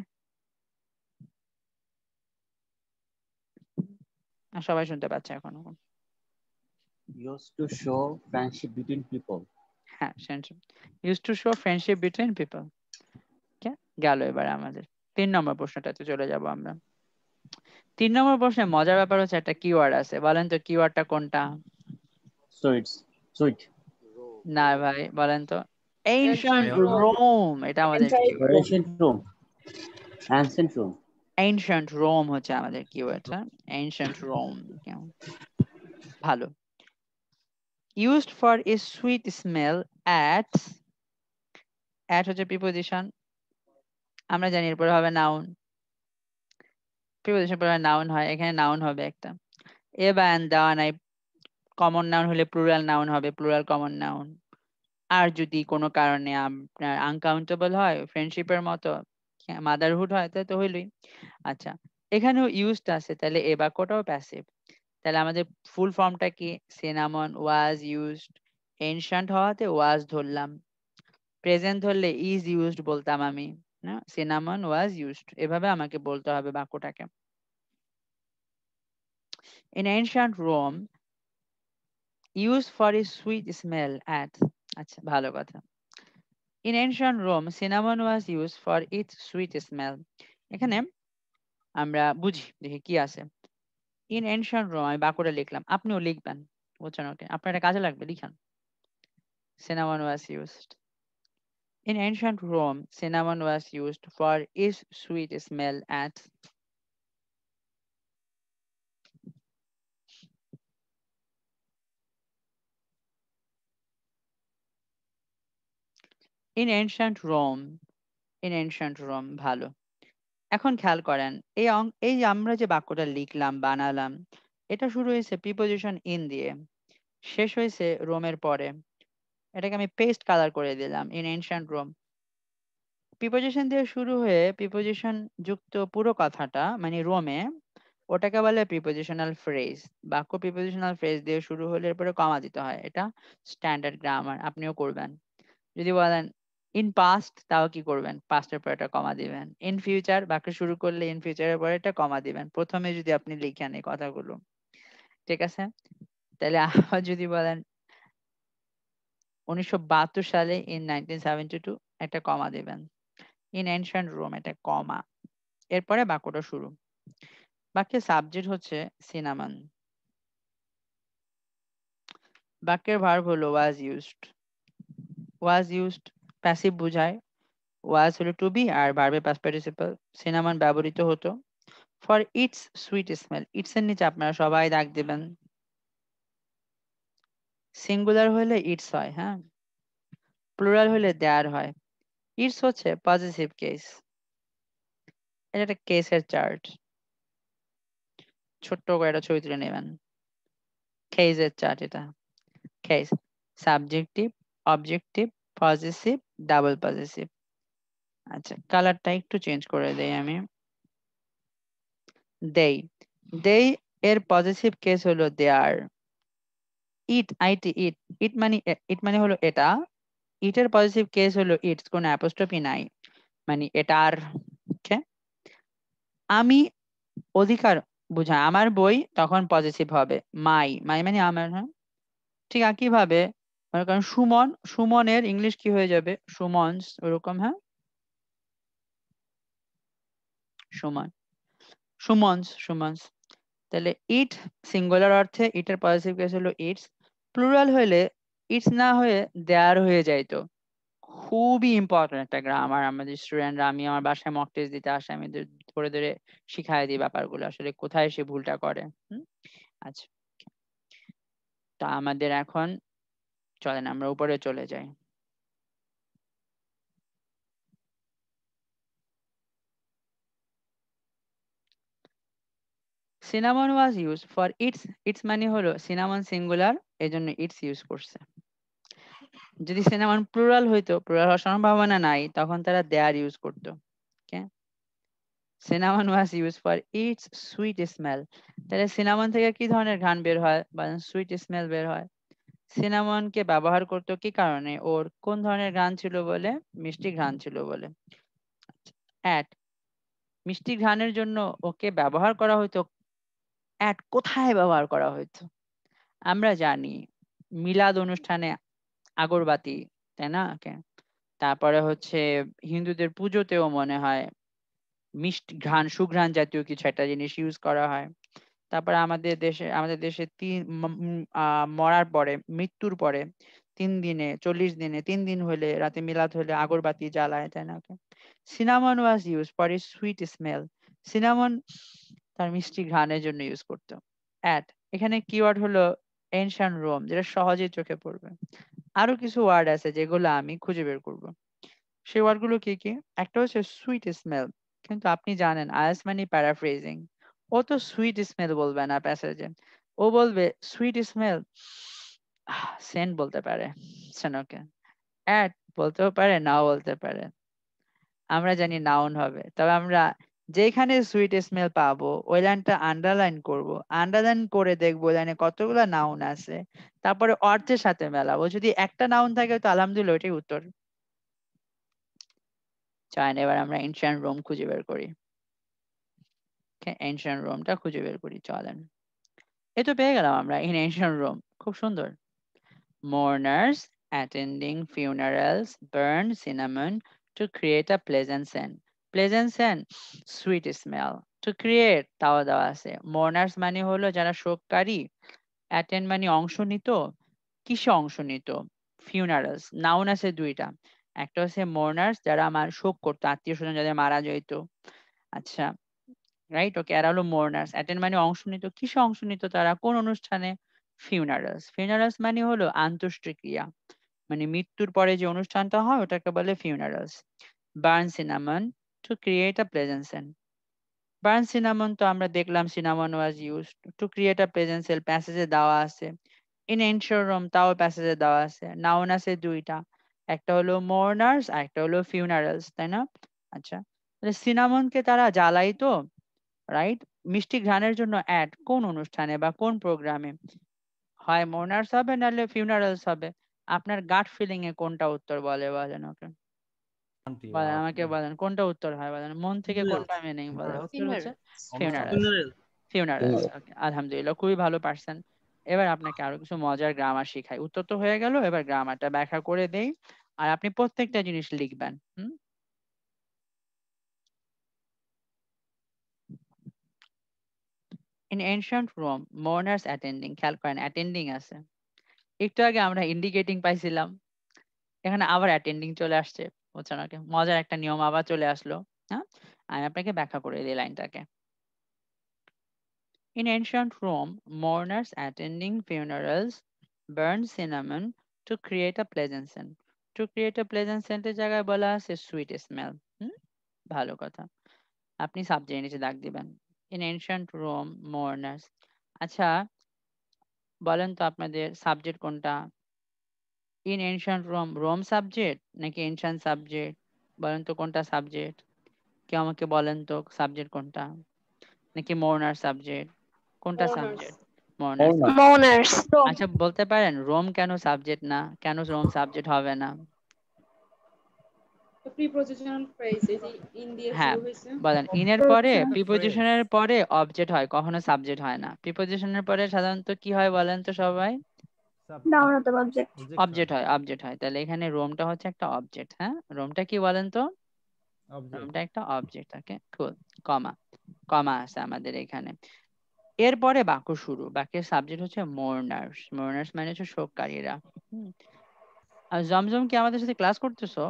সবাই শুনতে পাচ্ছে এখন। Used to show friendship between people. হ্যাঁ, used to show friendship between people। ওকে, গেল এবার আমাদের 3 নম্বর প্রশ্নটাতে চলে যাব আমরা। 3 নম্বর প্রশ্নে মজার ব্যাপার হচ্ছে একটা কিওয়ার্ড আছে, বলেন তো কিওয়ার্ডটা কোনটা? So it's sweet. না ভাই, বলেন তো, ancient Rome, এটা আমাদের keyword. Ancient Rome. Ancient Rome. ancient Rome হচ্ছে আমাদের কিওয়ার্ড, হ্যাঁ, ancient Rome। ভালো। used for a sweet smell at হচ্ছে প্রিপোজিশন, আমরা জানি এরপরে হবে নাউন, প্রিপোজিশন পরে নাউন হয়, এখানে নাউন হবে একটা, এ বা এন দেওয়া নাই, কমন নাউন হলে প্লুরাল নাউন হবে, প্লুরাল কমন নাউন। আর যদি কোনো কারণে আপনার আনকাউন্টেবল হয়, ফ্রেন্ডশিপের মতো, মাদারহুড হয়, তাহলে তো হইলই। আচ্ছা, এখানেও ইউজড আছে, তাহলে এ বাক্যটাও প্যাসিভ, তাহলে আমাদের ফুল ফর্মটা কি, সিনামন ওয়াজ ইউজড, এনশিয়েন্ট হওয়াতে ওয়াজ ধরলাম, প্রেজেন্ট ধরলে ইজ ইউজড বলতাম আমি, না, সিনামন ওয়াজ ইউজড, এভাবে আমাকে বলতে হবে বাক্যটাকে। In ancient Rome, used for its sweet smell at, আচ্ছা ভালো কথা। In ancient Rome, cinnamon was used for its sweet smell। এখানে আমরা বুঝি, দেখি কি আছে। In ancient Rome, আমি বাক্যটা লিখলাম, আপনিও লিখবেন, বুঝছেন, ওকে, আপনার এটা কাজে লাগবে, Likhan. Cinnamon was used. In ancient Rome, cinnamon was used for its sweet smell at, in ancient Rome, in ancient Rome, ভালো। এখন খেয়াল করেন এই যে আমরা যে বাক্যটা লিখলাম, বানালাম, এটা শুরু হয়েছে প্রিপোজিশন ইন দিয়ে, শেষ হয়েছে রোমের পরে, এটাকে আমি পেস্ট কালার করে দিলাম, ইন এনশিয়েন্ট রোম। প্রিপোজিশন দিয়ে শুরু হয়ে প্রিপোজিশন যুক্ত পুরো কথাটা মানে রোমে, ওটাকে বলে প্রিপোজিশনাল ফ্রেজ। বাক্য প্রিপোজিশনাল ফ্রেজ দিয়ে শুরু হলে এরপরে কমা দিতে হয়, এটা স্ট্যান্ডার্ড গ্রামার, আপনিও করবেন। যদি বলেন ইন পাস্ট, তাও কি করবেন, পাস্টের পরে একটা কমা দিবেন। ইন ফিউচার, বাক্য শুরু করলে ইন ফিউচারের পরে একটা কমা দিবেন প্রথমে, যদি আপনি লিখেন এই কথাগুলো, ঠিক আছে? তাহলে আবার যদি বলেন 1972 সালে, ইন 1972, একটা কমা দিবেন। ইন এনশিয়েন্ট রোম, একটা কমা, এরপরে বাক্যটা শুরু। বাক্যের সাবজেক্ট হচ্ছে সিনামন। বাক্যের ভার্ব হলো was used. Was used passive বোঝায়, ওয়াজ হলো টু বি আর ভার্বের পাস্ট পার্টিসিপল। সিনামন ব্যবহৃত হতো for its sweet smell. Its এর নিচে আপনারা সবাই দাগ দিবেন। সিঙ্গুলার হলে ইটস হয়, হ্যাঁ, প্লুরাল হলে দেয়ার হয়। ইটস হচ্ছে পজিটিভ কেস, এটা একটা কেসের চার্ট, ছোট্ট করে একটা ছবি তুলে নেবেন। কেসের চার্ট এটা, case, subjective, objective, positive, double positive. আচ্ছা, কালারটা একটু চেঞ্জ করে দেই আমি। দেই, দেই এর পজিটিভ কেস হলো দেয়ার। ইট, আইটি, ইট, ইট মানে হলো এটা। ইটের পজিটিভ কেস হলো ইটস, কোনো অ্যাপোস্ট্রফি নাই, মানে এটার। ওকে, আমি অধিকার বোঝায় আমার বই, তখন পজিটিভ হবে মাই, মাই মানে আমার, হ্যাঁ। ঠিক একইভাবে মনে করেন সুমন, সুমনের ইংলিশ কি হয়ে যাবে, সুমনস, ওরকম, হ্যাঁ, সুমন, সুমনস, সুমনস। তাহলে ইট সিঙ্গুলার অর্থে ইটের পজিটিভ কেস হলো ইটস, প্লুরাল হলে ইটস না হয়ে দেয়ার হয়ে যাইতো। খুবই ইম্পর্টেন্ট একটা গ্রামার, আমাদের স্টুডেন্টরা, আমি আমার বাসায় মক টেস্ট দিতে আসে, আমি ধরে ধরে শিখাই দিই ব্যাপারগুলো, আসলে কোথায় সে ভুলটা করে। আচ্ছা, তা আমাদের এখন চলেন আমরা উপরে চলে যাই। Cinnamon was use for its, its মানে হলো সিনামন সিঙ্গুলার, এই জন্য ইটস ইউজ করছে। যদি সিনামন প্লুরাল হইতো, প্লুরাল হওয়ার সম্ভাবনা নাই, তখন তারা দেয়ার ইউজ করতো। Okay, cinnamon was use for its sweet smell. তাহলে সিনামন থেকে কি ধরনের ঘ্রাণ বের হয়, বা সুইট স্মেল বের হয়। সিনামনকে ব্যবহার করতো কি কারণে, ওর কোন ধরনের ঘ্রাণ ছিল বলে, মিষ্টি ঘ্রাণ ছিল বলে। অ্যাট, মিষ্টি ঘ্রাণের জন্য ওকে ব্যবহার করা হতো। অ্যাট কোথায় ব্যবহার করা হতো, আমরা জানি মিলাদ অনুষ্ঠানে আগরবাতি, তাই না? তারপরে হচ্ছে হিন্দুদের পুজোতেও মনে হয় মিষ্টি ঘ্রাণ, সুঘ্রাণ জাতীয় কিছু একটা জিনিস ইউজ করা হয়। তারপরে আমাদের দেশে মরার পরে, মৃত্যুর পরে 3 দিনে, 40 দিনে 3 দিন হলে, রাতে মিলাদ হলে আগরবাতি জ্বালায়, তাই না? Cinnamon was use for its sweet smell. Cinnamon তার মিষ্টি ঘ্রাণের জন্য ইউজ করতো। অ্যাট, এখানে কিওয়ার্ড হলো এনশিয়েন্ট রোম, যেটা সহজেই চোখে পড়বে। আরো কিছু ওয়ার্ড আছে যেগুলো আমি খুঁজে বের করব। সেই ওয়ার্ডগুলো কি কি? একটা হচ্ছে সুইট স্মেল, কিন্তু আপনি জানেন আয়াস মানে প্যারাফ্রেজিং, ও তো সুইট স্মেল বলবে না প্যাসেজে, ও বলবে সুইট স্মেল, সেন্ট বলতে পারে, ওকে, অ্যাট বলতেও পারে, নাও বলতে পারে। আমরা জানি নাউন হবে, তবে আমরা যেখানে সুইট স্মেল পাবো ওই লাইনটা আন্ডারলাইন করব, আন্ডারলাইন করে দেখবো লাইনে কতগুলো নাউন আছে, তারপরে অর্থের সাথে মেলাবো। যদি একটা নাউন থাকে তো আলহামদুলিল্লাহ ওইটাই উত্তর। চলেন এবার আমরা এনশিয়েন্ট রোম খুঁজে বের করি। এনশিয়েন্ট রোমটা খুঁজে বের করি, চলেন। এই তো পেয়ে গেলাম আমরা ইন এনশিয়েন্ট রোম, খুব সুন্দর। Mourners attending funerals burn cinnamon to create a pleasant scent. Pleasant scent, sweet smell. To create, তাও দেওয়া আছে। Mourners মানে হলো যারা শোককারী, attend মানে অংশ নিত, কিসে অংশ নিত, funerals, নাউন আছে দুইটা, একটা হচ্ছে mourners যারা আমার শোক করতো, আত্মীয় স্বজন যাদের মারা যেত। আচ্ছা, রাইট, ওকে, এরা হলো mourners। attend মানে অংশ নিত, কিসে অংশ নিত তারা, কোন অনুষ্ঠানে, funerals। funerals মানে হলো আন্তষ্টিক্রিয়া, মানে মৃত্যুর পরে যে অনুষ্ঠানটা হয় ওটাকে বলে funerals। burn cinnamon to create a pleasant scent. burn cinnamon তো আমরা দেখলাম cinnamon was used to create a pleasant scent, প্যাসেজে দেওয়া আছে। in ancient Rome, তাও প্যাসেজে দেওয়া আছে। নাউন আছে দুইটা, একটা হলো mourners আর একটা হলো funerals, তাই না? আচ্ছা, তাহলে cinnamon কে তারা জ্বালাইতো, রাইট, মিষ্টি ঘ্রাণের জন্য অ্যাড কোন অনুষ্ঠানে বা কোন প্রোগ্রামে? হয় মোর্নার্স হবে নাহলে ফিউনারালস হবে। আপনার গাট ফিলিং এ কোনটা উত্তর বলেন ওকে। বলেন আমাকে বলেন কোনটা উত্তর হয় বলেন, মন থেকে কোনটা মিনিং বলেন? উত্তর হচ্ছে ফিউনারালস। ফিউনারালস। ওকে, আলহামদুলিল্লাহ, খুবই ভালো পারছেন। এবার আপনাকে আরো কিছু মজার গ্রামার শিখাই। উত্তর তো হয়ে গেল, এবার গ্রামারটা ব্যাখ্যা করে দেই আর আপনি প্রত্যেকটা জিনিস লিখবেন। In ancient Rome, mourners attending, খেয়াল করেন attending আছে। একটু আগে আমরা ইন্ডিকেটিং পাইছিলাম, এখানে আবার অ্যাটেন্ডিং চলে আসছে, বুঝছেন? ওকে, মজার একটা নিয়ম আবার চলে আসলো। হ্যাঁ, আমি আপনাকে ব্যাখ্যা করে দিই লাইনটাকে। In ancient Rome, mourners attending funerals burned cinnamon to create a pleasant scent. To create a pleasant scent এর জায়গায় বলা আছে sweet smell. ভালো কথা। আপনি সাবজেক্ট নিচে দাগ দিবেন। In ancient Rome, mourners. আচ্ছা, বলেন তো আপনাদের সাবজেক্ট কোনটা? In ancient Rome, Rome subject নাকি ancient সাবজেক্ট? বলেন তো কোনটা সাবজেক্ট? কেউ আমাকে বলেন তো সাবজেক্ট কোনটা? নাকি মোর্নার সাবজেক্ট? কোনটা সাবজেক্ট? মোর্নার। Mourners. আচ্ছা, বলতে পারেন রোম কেন সাবজেক্ট না? কেন রোম সাবজেক্ট হবে না? প্রিপোজিশনাল ফ্রেজ, এই যে ইন দিয়ে হ্যাঁ, শুরু হয়েছে। বলেন ইনের পরে প্রিপোজিশনের পরে অবজেক্ট হয়, কখনো সাবজেক্ট হয় না। প্রিপোজিশনের পরে সাধারণত কি হয় বলেন তো সবাই? Nominative object. অবজেক্ট হয়, অবজেক্ট হয়। তাহলে এখানে রোমটা হচ্ছে একটা অবজেক্ট। হ্যাঁ, রোমটা কি বলেন তো? রোমটা একটা অবজেক্ট। ওকে, কুল। কমা, কমা আছে আমাদের এখানে। এরপরে বাক্য শুরু। বাক্যের সাবজেক্ট হচ্ছে মোর্নার্স। মোর্নার্স মানে হচ্ছে শোককারীরা। আর জমজম কি আমাদের সাথে ক্লাস করতেছো?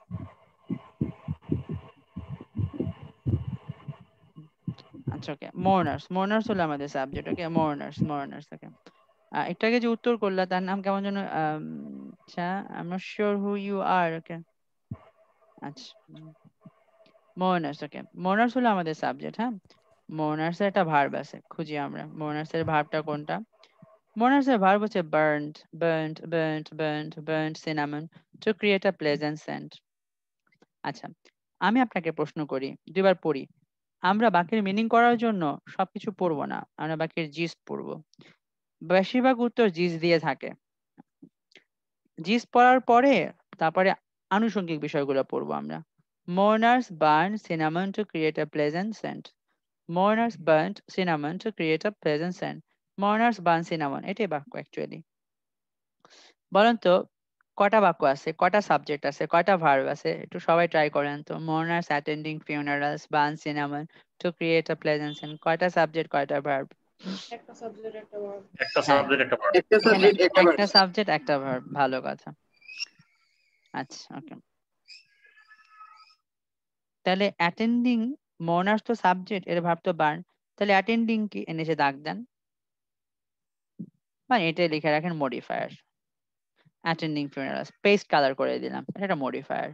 আচ্ছা, ওকে, মোর্নার্স। মোর্নার্স হলো আমাদের সাবজেক্ট। ওকে, মোর্নার্স, মোর্নার্স। ওকে, একটু আগে যে উত্তর করলা তার নাম কেমন যেন? আচ্ছা, I am not sure who you are. Okay, আচ্ছা, মোর্নার্স। ওকে, মোর্নার্স হলো আমাদের সাবজেক্ট। হ্যাঁ, মোর্নার্স এর একটা ভার্ব আছে, খুঁজি আমরা। মোর্নার্স এর ভার্বটা কোনটা? মোর্নার্স এর ভার্ব হচ্ছে burned, burned, burned, burned, burned cinnamon to create a pleasant scent. আচ্ছা, আমি আপনাকে প্রশ্ন করি, দুইবার পড়ি। আমরা বাক্যের মিনিং করার জন্য সবকিছু পড়বো না, আমরা বাক্যের জিস্ট পড়বো। বেশিরভাগ উত্তর জিস্ট দিয়ে থাকে। জিস্ট পড়ার পরে তারপরে আনুষঙ্গিক বিষয়গুলো পড়বো আমরা। Mourners burn cinnamon to create a pleasant scent. Mourners burnt cinnamon to create a pleasant scent. Mourners burn cinnamon, এটাই বাক্য অ্যাকচুয়ালি। বলেন তো কটা বাক্য আছে, কটা সাবজেক্ট আছে, কয়টা ভার্ব আছে? একটু সবাই ট্রাই করেন তো। Mourners attending funerals burn cinnamon to create a pleasant scent. কয়টা সাবজেক্ট, কয়টা ভার্ব? একটা সাবজেক্ট একটা ভার্ব। একটা হ্যাঁ, সাবজেক্ট একটা verb। এখানে একটা সাবজেক্ট একটা ভার্ব। ভালো কথা। আচ্ছা, ওকে, তাহলে অ্যাটেন্ডিং, মোর্নার্স তো সাবজেক্ট, এর ভার্ব তো বার্ন, তাহলে অ্যাটেন্ডিং কি? এনেছে দাগ দেন, মানে এটাই লিখে রাখেন modifier. Attending funerals paste colour করে দিলাম, এটা একটা মডিফায়ার।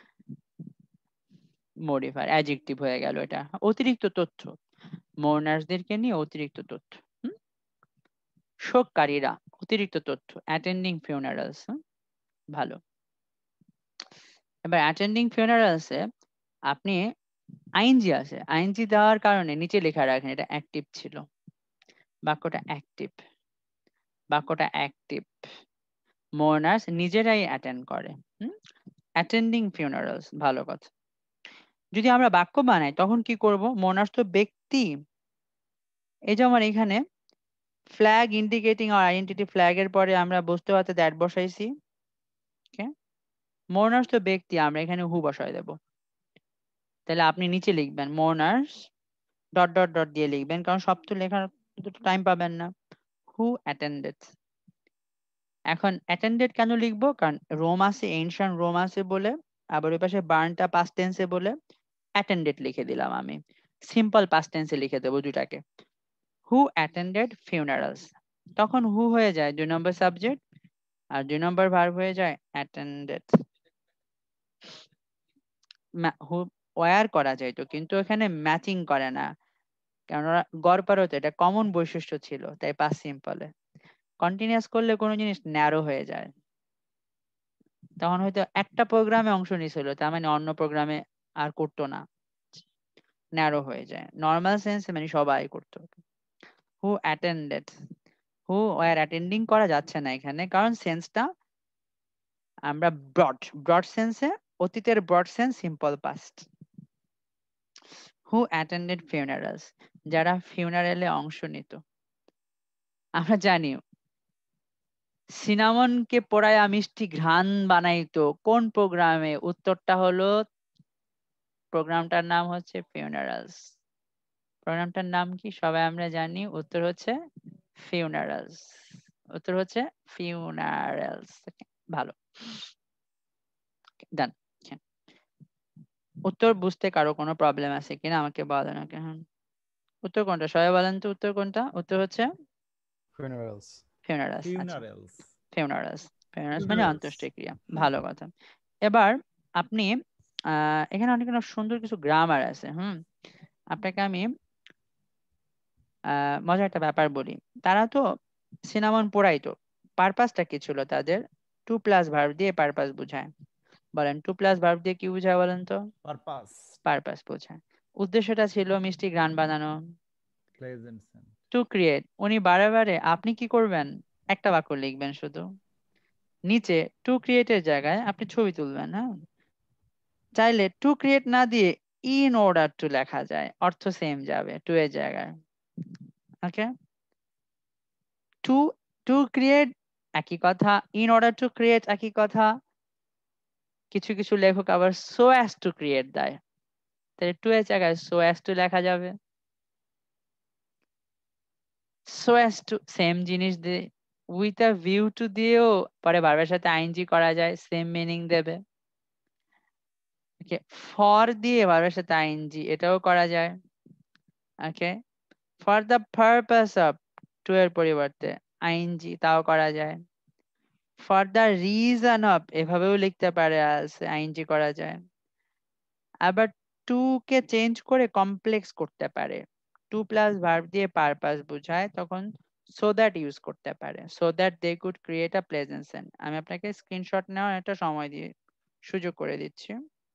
মডিফায়ার অ্যাডজেক্টিভ হয়ে গেল এটা। অতিরিক্ত তথ্য, মোর্নার্সদেরকে নিয়ে অতিরিক্ত তথ্য। শোককারীরা, অতিরিক্ত তথ্য। Attending funerals. ভালো। এবার অ্যাটেন্ডিং ফুনারালসে আপনি আইএনজি আছে, আইএনজি দেওয়ার কারণে নিচে লেখা রাখেন এটা অ্যাক্টিভ ছিল। বাক্যটা অ্যাক্টিভ, বাক্যটা অ্যাক্টিভ। মোর্নার্স নিজেরাই অ্যাটেন্ড করে। অ্যাটেন্ডিং ফিউনারালস, ভালো কথা। যদি আমরা বাক্য বানাই তখন কি করব? মোর্নার্স তো ব্যক্তি, এই যেমন এখানে ফ্ল্যাগ ইন্ডিকেটিং আর আইডেন্টিটি, ফ্ল্যাগের পরে আমরা বস্তু হাতে দ্যাট বসাইছি। মোর্নার্স তো ব্যক্তি, আমরা এখানে হু বসাই দেব। তাহলে আপনি নিচে লিখবেন মোর্নার্স ডট ডট ডট দিয়ে লিখবেন, কারণ সব তো লেখার টাইম পাবেন না। হু অ্যাটেন্ডেড। এখন অ্যাটেন্ডেড কেন লিখবো? কারণ রোম আছে, এনশিয়েন্ট রোম আছে বলে, আবার ওই পাশে বার্নটা পাস্ট টেন্সে বলে অ্যাটেন্ডেড লিখে দিলাম আমি। সিম্পল পাস্ট টেন্সে লিখে দেবো দুটাকে। হু অ্যাটেন্ডেড ফিউনারালস, তখন হু হয়ে যায় 2 নম্বর সাবজেক্ট আর 2 নম্বর ভার্ব হয়ে যায় অ্যাটেন্ডেড। হু ওয়্যার করা যায় তো, কিন্তু এখানে ম্যাচিং করে না, কারণ ওরা গড়পারত, এটা কমন বৈশিষ্ট্য ছিল, তাই পাস সিম্পলে। কন্টিনিউয়াস করলে কোনো জিনিস ন্যারো হয়ে যায়, তখন হয়তো একটা প্রোগ্রামে অংশ নিছিল, তার মানে অন্য প্রোগ্রামে আর করতো না। ন্যারো হয়ে যায়। নর্মাল সেন্সে মানে সবাই করতে হবে। Who attended, who were attending করা যাচ্ছে না এখানে, কারণ সেন্সটা আমরা ব্রড সেন্সে, অতীতের broad sense simple past. Who attended funerals, যারা ফিউনারেলে অংশ নিত। আমরা জানি সিনামনকে পোড়ায়া মিষ্টি ঘ্রাণ বানাইতো কোন প্রোগ্রামে? উত্তরটা হলো, প্রোগ্রামটার নাম হচ্ছে ফিউনারালস। প্রোগ্রামটার নাম কি সবাই আমরা জানি, উত্তর হচ্ছে ফিউনারালস। উত্তর হচ্ছে ফিউনারালস। ভালো, ডান। উত্তর বুঝতে কারো কোনো প্রবলেম আছে কিনা আমাকে বলেন। ওকে, হ্যাঁ, উত্তর কোনটা সবাই বলেন তো, উত্তর কোনটা? উত্তর হচ্ছে Funerals. ফিউনারালস। আচ্ছা, Funerals. ফিউনারালস, ফিউনারালস মানে অন্ত্যেষ্টিক্রিয়া। ভালো কথা। এবার আপনি এখানে অনেক সুন্দর কিছু গ্রামার আছে। আপনাকে আমি মজার একটা ব্যাপার বলি। তারা তো সিনামন পোড়াইতো, পারপাসটা কি ছিল তাদের? টু প্লাস ভার্ব দিয়ে পারপাস বোঝায়। বলেন, টু প্লাস ভার্ব দিয়ে কি বোঝায় বলেন তো? Purpose. পারপাস বোঝায়। উদ্দেশ্যটা ছিল মিষ্টি গান বানানো। Pleasant scent. টু ক্রিয়েট, উনি বারে বারে, আপনি কি করবেন? একটা বাক্য লিখবেন শুধু, নিচে টু ক্রিয়েটের জায়গায় আপনি ছবি তুলবেন। হ্যাঁ, চাইলে টু ক্রিয়েট না দিয়ে ইন অর্ডার টু লেখা যায়, অর্থ সেম যাবে টু এর জায়গায়। ওকে, টু টু ক্রিয়েট একই কথা, ইন অর্ডার টু ক্রিয়েট একই কথা। কিছু কিছু লেখক আবার সো অ্যাজ টু ক্রিয়েট দেয়, তাহলে টু এর জায়গায় সো অ্যাজ টু লেখা যাবে। সো অ্যাজ টু সেম জিনিস দিয়ে, উইথ আ ভিউ টু দিয়েও পরে ভার্বের সাথে আইএনজি করা যায়, সেম মিনিং দেবে। ওকে, ফর দিয়ে ভার্বের সাথে আইএনজি, এটাও করা যায়। Okay, for the purpose of, to এর পরিবর্তে আইএনজি, তাও করা যায়। ফর দ্য রিজন অফ, এভাবেও লিখতে পারে, আইএনজি করা যায়। আবার টু কে চেঞ্জ করে কমপ্লেক্স করতে পারে, টু প্লাস ভার্ব দিয়ে পারপাস বোঝায়, তখন সো দ্যাট ইউজ করতে পারে, so that they could create a pleasant scent. আমি আপনাকে স্ক্রিনশট নেওয়ার একটা সময় দিয়ে সুযোগ করে দিচ্ছি।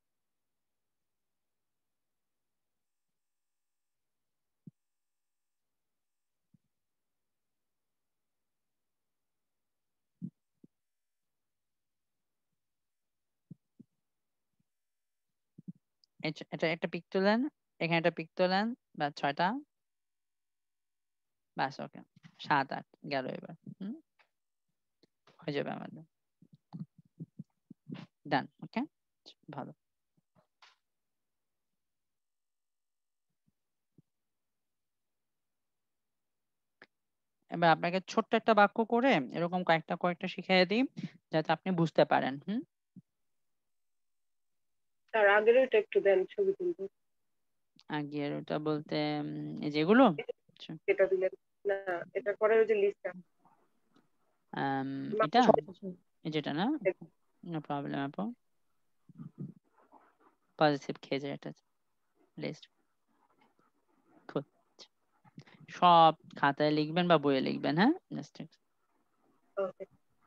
এটা একটা পিক তোলেন, এখানে একটা পিক তোলেন, বা 6টা, ব্যাস। ওকে, 7 8 গেল, এবার হয়ে যাবে আমাদের, ডান। ওকে, ভালো। এবার আপনাকে ছোট্ট একটা বাক্য করে এরকম কয়েকটা শিখিয়ে দিই, যাতে আপনি বুঝতে পারেন। তার আগের ওইটা একটু দেন, ছবি তুলবো। আগের ওটা বলতে এই যেগুলো, আচ্ছা, এটা দিলেন না, এটা পরের ওই যে লিস্টটা। এটা যেটা না, নো প্রবলেম আপু, পজিটিভ খেজে এটা লিস্ট সব খাতায় লিখবেন বা বইয়ে লিখবেন। হ্যাঁ, জাস্ট ওকে।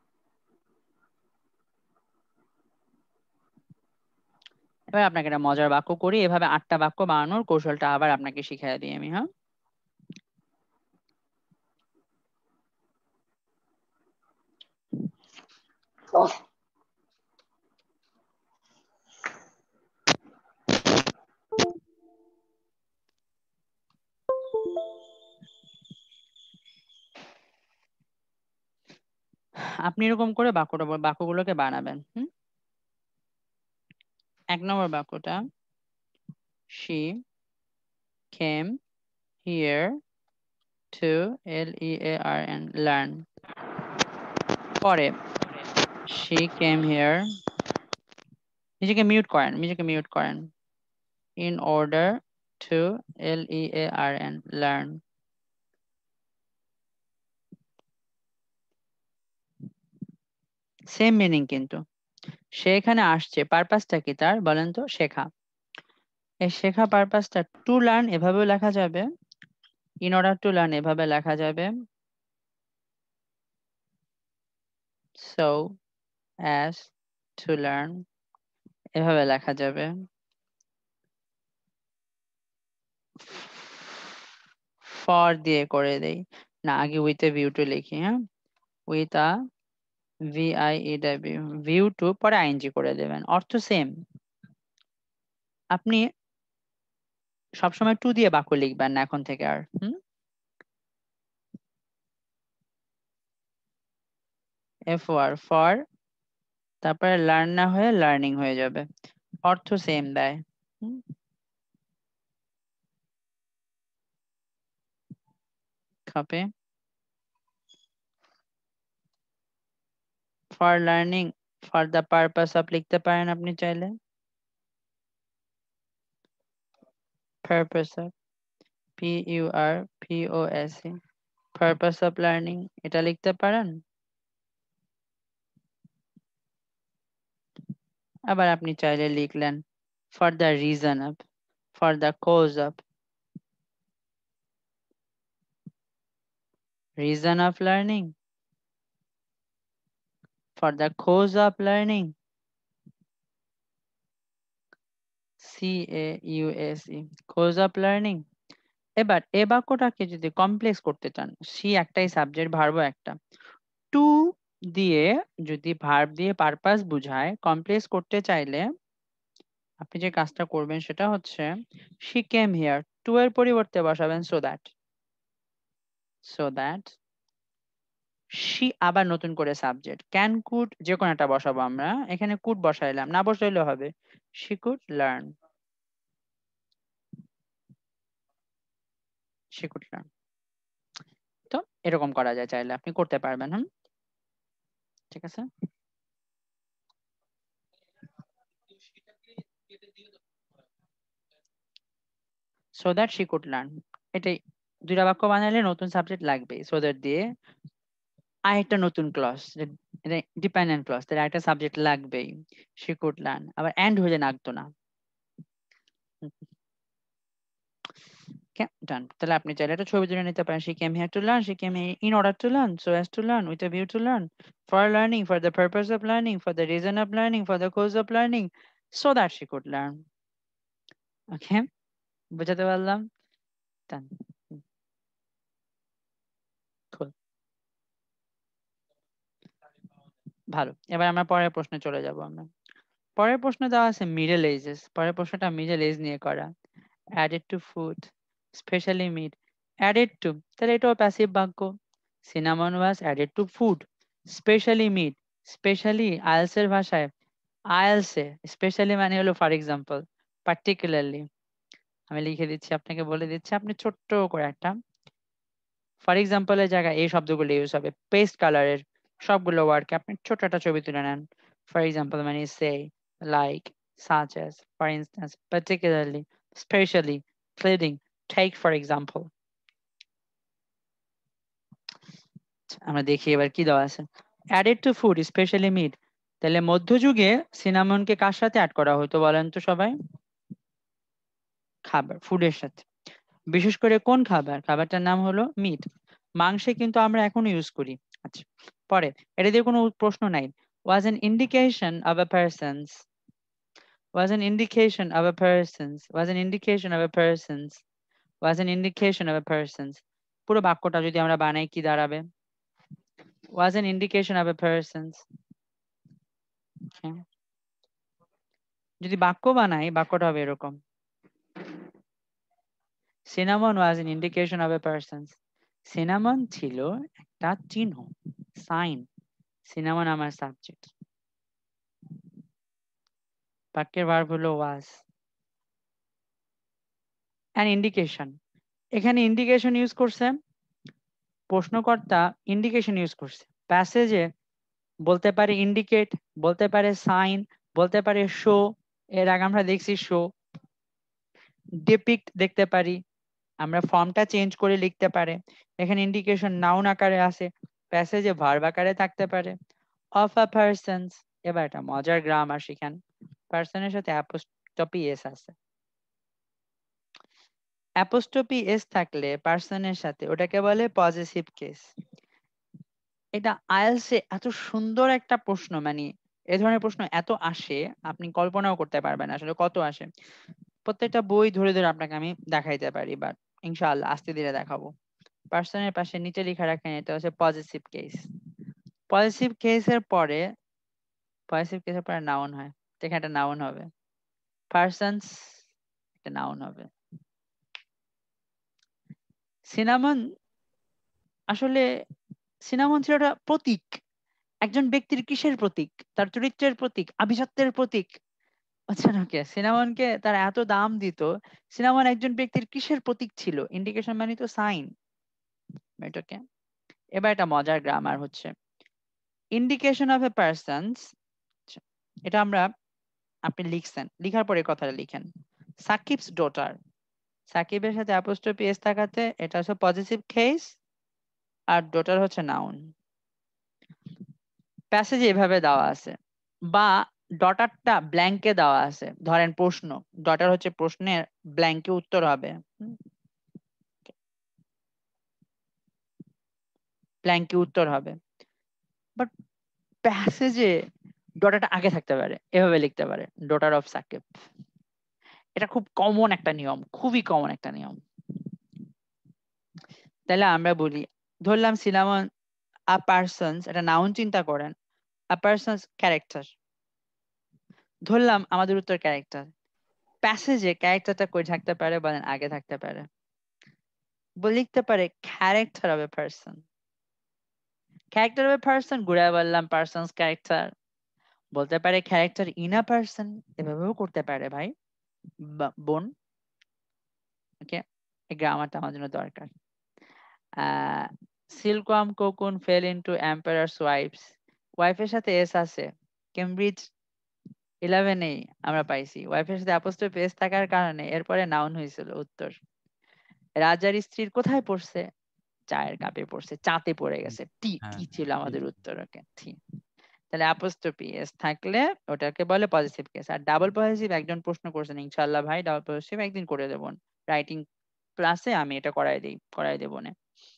এবার আপনাকে একটা মজার বাক্য করি, এভাবে 8টা বাক্য বানানোর কৌশলটা আবার আপনাকে শিখিয়ে দিই আমি। হ্যাঁ, আপনি এরকম করে বাক্যগুলোকে বানাবেন। 1 নম্বর বাক্যটা, she came here to learn learn। পরে she came here, নিজেকে মিউট করেন, in order to learn learn। Same meaning কিন্তু। সে এখানে আসছে, পারপাসটা কি তার বলেন তো? শেখা। এই শেখা পারপাসটা টু লার্ন এভাবেও লেখা যাবে, ইন অর্ডার টু লার্ন এভাবে লেখা যাবে, সো অ্যাজ টু লার্ন এভাবে লেখা যাবে, ফর দিয়ে করে দেই না, আগে উইথ এ ভিউ টু লিখি। হ্যাঁ, with a VIEW view to, পরে আইএনজি করে দেবেন, অর্থ সেম। আপনি সবসময় টু দিয়ে বাক্য লিখবেন না এখন থেকে আর। FOR ফর, তারপরে লার্ন না হয়ে লার্নিং হয়ে যাবে, অর্থ সেম দেয়। copy for learning for the purpose of লিখতে পারেন আপনি চাইলে, purpose of PURPOSE purpose of learning এটা লিখতে পারেন। আবার আপনি চাইলে লিখলেন for the reason of, for the cause of, reason of learning, for the cause of learning, CAUSE cause of learning। এবার এ বাক্যটাকে যদি কমপ্লেক্স করতে চান, সি একটাই সাবজেক্ট, ভার্বও একটা, টু দিয়ে যদি ভার্ব দিয়ে পারপাস বুঝায়, কমপ্লেক্স করতে চাইলে আপনি যে কাজটা করবেন সেটা হচ্ছে she came here, টু এর পরিবর্তে বসাবেন so that she, আবার নতুন করে সাবজেক্ট, ক্যান কুড যে কোনো একটা বসাবো আমরা, এখানে কুড বসাইলাম, না বসাইলেও হবে, she could learn, she could learn। তো এরকম করা যায়, চাইলে আপনি করতে পারবেন। ঠিক আছে, so that she could learn, এটাই। দুইটা বাক্য বানালে নতুন সাবজেক্ট লাগবে, so that দিয়ে আরেকটা নতুন ক্লজ, ডিপেন্ডেন্ট ক্লজ, তাহলে একটা সাবজেক্ট লাগবেই, she could learn, আবার এন্ড হলে লাগতো না। ডান, তাহলে আপনি চাইলে একটা ছবি তুলে নিতে পারেন, she came here to learn, she came here in order to learn, so as to learn, with a view to learn, for learning, for the purpose of learning, for the reason of learning, for the cause of learning, so that she could learn। ওকে, বুঝাতে পারলাম? ডান, ভালো। এবার আমরা পরের প্রশ্নে চলে যাব। আমরা পরের প্রশ্ন দেওয়া আছে মিডল এজেস, পরের প্রশ্নটা মিডল এজ নিয়ে করা। added to food, specially meat, added to, তাহলে এটাও প্যাসিভ বাক্য। cinnamon was added to food, specially meat, specially IELTS এর ভাষায়, IELTS এ specially মানে হলো ফর এক্সাম্পল, particularly। আমি লিখে দিচ্ছি, আপনাকে বলে দিচ্ছি, আপনি ছোট্ট করে একটা ফর এক্সাম্পলের জায়গায় এই শব্দগুলো ইউজ হবে, পেস্ট কালারের সবগুলো ওয়ার্ডকে আপনি ছোট একটা ছবি তুলে নেন। ফর এক্সাম্পল মানে সে, লাইক, such as, for instance, particularly, specially, clothing, take for example। আমরা দেখি এবার কি দেওয়া আছে, added to food, especially meat, তাহলে মধ্যযুগে সিনামনকে কার সাথে অ্যাড করা হতো বলেন তো সবাই? খাবার, ফুডের সাথে। বিশেষ করে কোন খাবার? খাবারটার নাম হলো মিট। মাংসে কিন্তু আমরা এখনো ইউজ করি। আচ্ছা, পরে এটা দিয়ে কোনো প্রশ্ন নাই। was an indication of a person's, was an indication of a person's, was an indication of a person's, was an indication of a person's, পুরো বাক্যটা যদি আমরা বানাই কি দাঁড়াবে? was an indication of a person's। যদি বাক্য বানাই বাক্যটা হবে এরকম, cinnamon was an indication of a person's, cinnamon ছিল একটা চিহ্ন, সাইন, cinnamon আমার সাবজেক্ট, বাক্যের ভার্ব হলো was। an indication, এখানে ইন্ডিকেশন ইউজ করছে, প্রশ্নকর্তা ইন্ডিকেশন ইউজ করছে। প্যাসেজে বলতে পারে ইন্ডিকেট, বলতে পারে সাইন, বলতে পারে শো, এর আগে আমরা দেখছি শো, ডিপিক্ট দেখতে পারি, আমরা ফর্মটা চেঞ্জ করে লিখতে পারে। এখানে ইন্ডিকেশন নাউন আকারে আছে, প্যাসেজে ভার্ব আকারে থাকতে পারে। অফ আ পারসনস, এবার এটা মজার গ্রামার শিখেন, পারসনের সাথে অ্যাপোস্ট্রফি এস আছে, অ্যাপোস্ট্রফি এস থাকলে পারসনের সাথে ওটাকে বলে পজিটিভ কেস। এটা আইএলটিএস এ এত সুন্দর একটা প্রশ্ন, মানে এ ধরনের প্রশ্ন এত আসে আপনি কল্পনাও করতে পারবেন আসলে কত আসে। প্রত্যেকটা বই ধরে ধরে আপনাকে আমি দেখাইতে পারি, বাট ইনশাআল্লাহ আস্তে ধীরে দেখাবো। পার্সনের পাশে নিচে লিখে রাখেন এটা হচ্ছে পজিটিভ কেস। পজিটিভ কেসের পরে নাউন হয়, এখানে একটা নাউন হবে। পার্সনস একটা নাউন হবে। সিনামন আসলে সিনামন ছিল একটা প্রতীক, একজন ব্যক্তির কিসের প্রতীক? তার চরিত্রের প্রতীক, আভিজাত্যের প্রতীক। আচ্ছা ওকে, সিনামনকে তার এত দাম দিত, সিনামন একজন ব্যক্তির কিসের প্রতীক ছিল? ইন্ডিকেশন মানে তো সাইন। ওকে, এবার একটা মজার গ্রামার হচ্ছে ইন্ডিকেশন অফ এ পার্সনস। এটা আমরা, আপনি লিখছেন, লিখার পরে কথাটা লিখেন। সাকিবস ডটার, সাকিবের সাথে অ্যাপোস্ট্রফি এস থাকাতে এটা হচ্ছে পজিটিভ কেস, আর ডটার হচ্ছে নাউন। প্যাসেজে এভাবে দেওয়া আছে, বা ডটারটা ব্ল্যাঙ্কে দেওয়া আছে। ধরেন প্রশ্ন, ডটার হচ্ছে প্রশ্নের, ব্ল্যাঙ্কে উত্তর হবে, ব্ল্যাঙ্কে উত্তর হবে। বাট প্যাসেজে ডটারটা আগে থাকতে পারে, এভাবে লিখতে পারে ডটার অফ সাকিব। এটা খুব কমন একটা নিয়ম, খুবই কমন একটা নিয়ম। তাহলে আমরা বলি, ধরলাম সিনামন আ পার্সনস, এটা নাউন চিন্তা করেন, আ পার্সনস ক্যারেক্টার, ধরলাম আমাদের উত্তর ক্যারেক্টার। প্যাসেজে ক্যারেক্টারটা কই থাকতে পারে বলেন? আগে থাকতে পারে। লিখতে পারে character of a person, character of a person, ঘুরে বললাম পার্সনস ক্যারেক্টার। বলতে পারে ক্যারেক্টার ইন আ পার্সন, এভাবেও করতে পারে ভাই বোন। ওকে, এই গ্রামারটা আমার জন্য দরকার। Silkworm cocoon fell into empire's wife's, ওয়াইফের সাথে এস আছে, কেমব্রিজ 11 আমরা পাইছি ওয়াইফের সাথে অ্যাপোস্ট্রফি এস থাকার কারণে এরপরে নাউন হয়েছিল উত্তর। রাজার স্ত্রীর কোথায় পড়ছে? চায়ের কাপে পড়ছে, চাতে পড়ে গেছে, টি টি ছিল আমাদের উত্তর। ওকে, টি। তাহলে অ্যাপোস্ট্রফি এস থাকলে ওটাকে বলে পজিটিভ কেস। আর ডাবল পজিটিভ একজন প্রশ্ন করছেন, ইনশাআল্লাহ ভাই ডাবল পজিটিভ একদিন করে দেব রাইটিং ক্লাসে, আমি এটা করাই দেব না।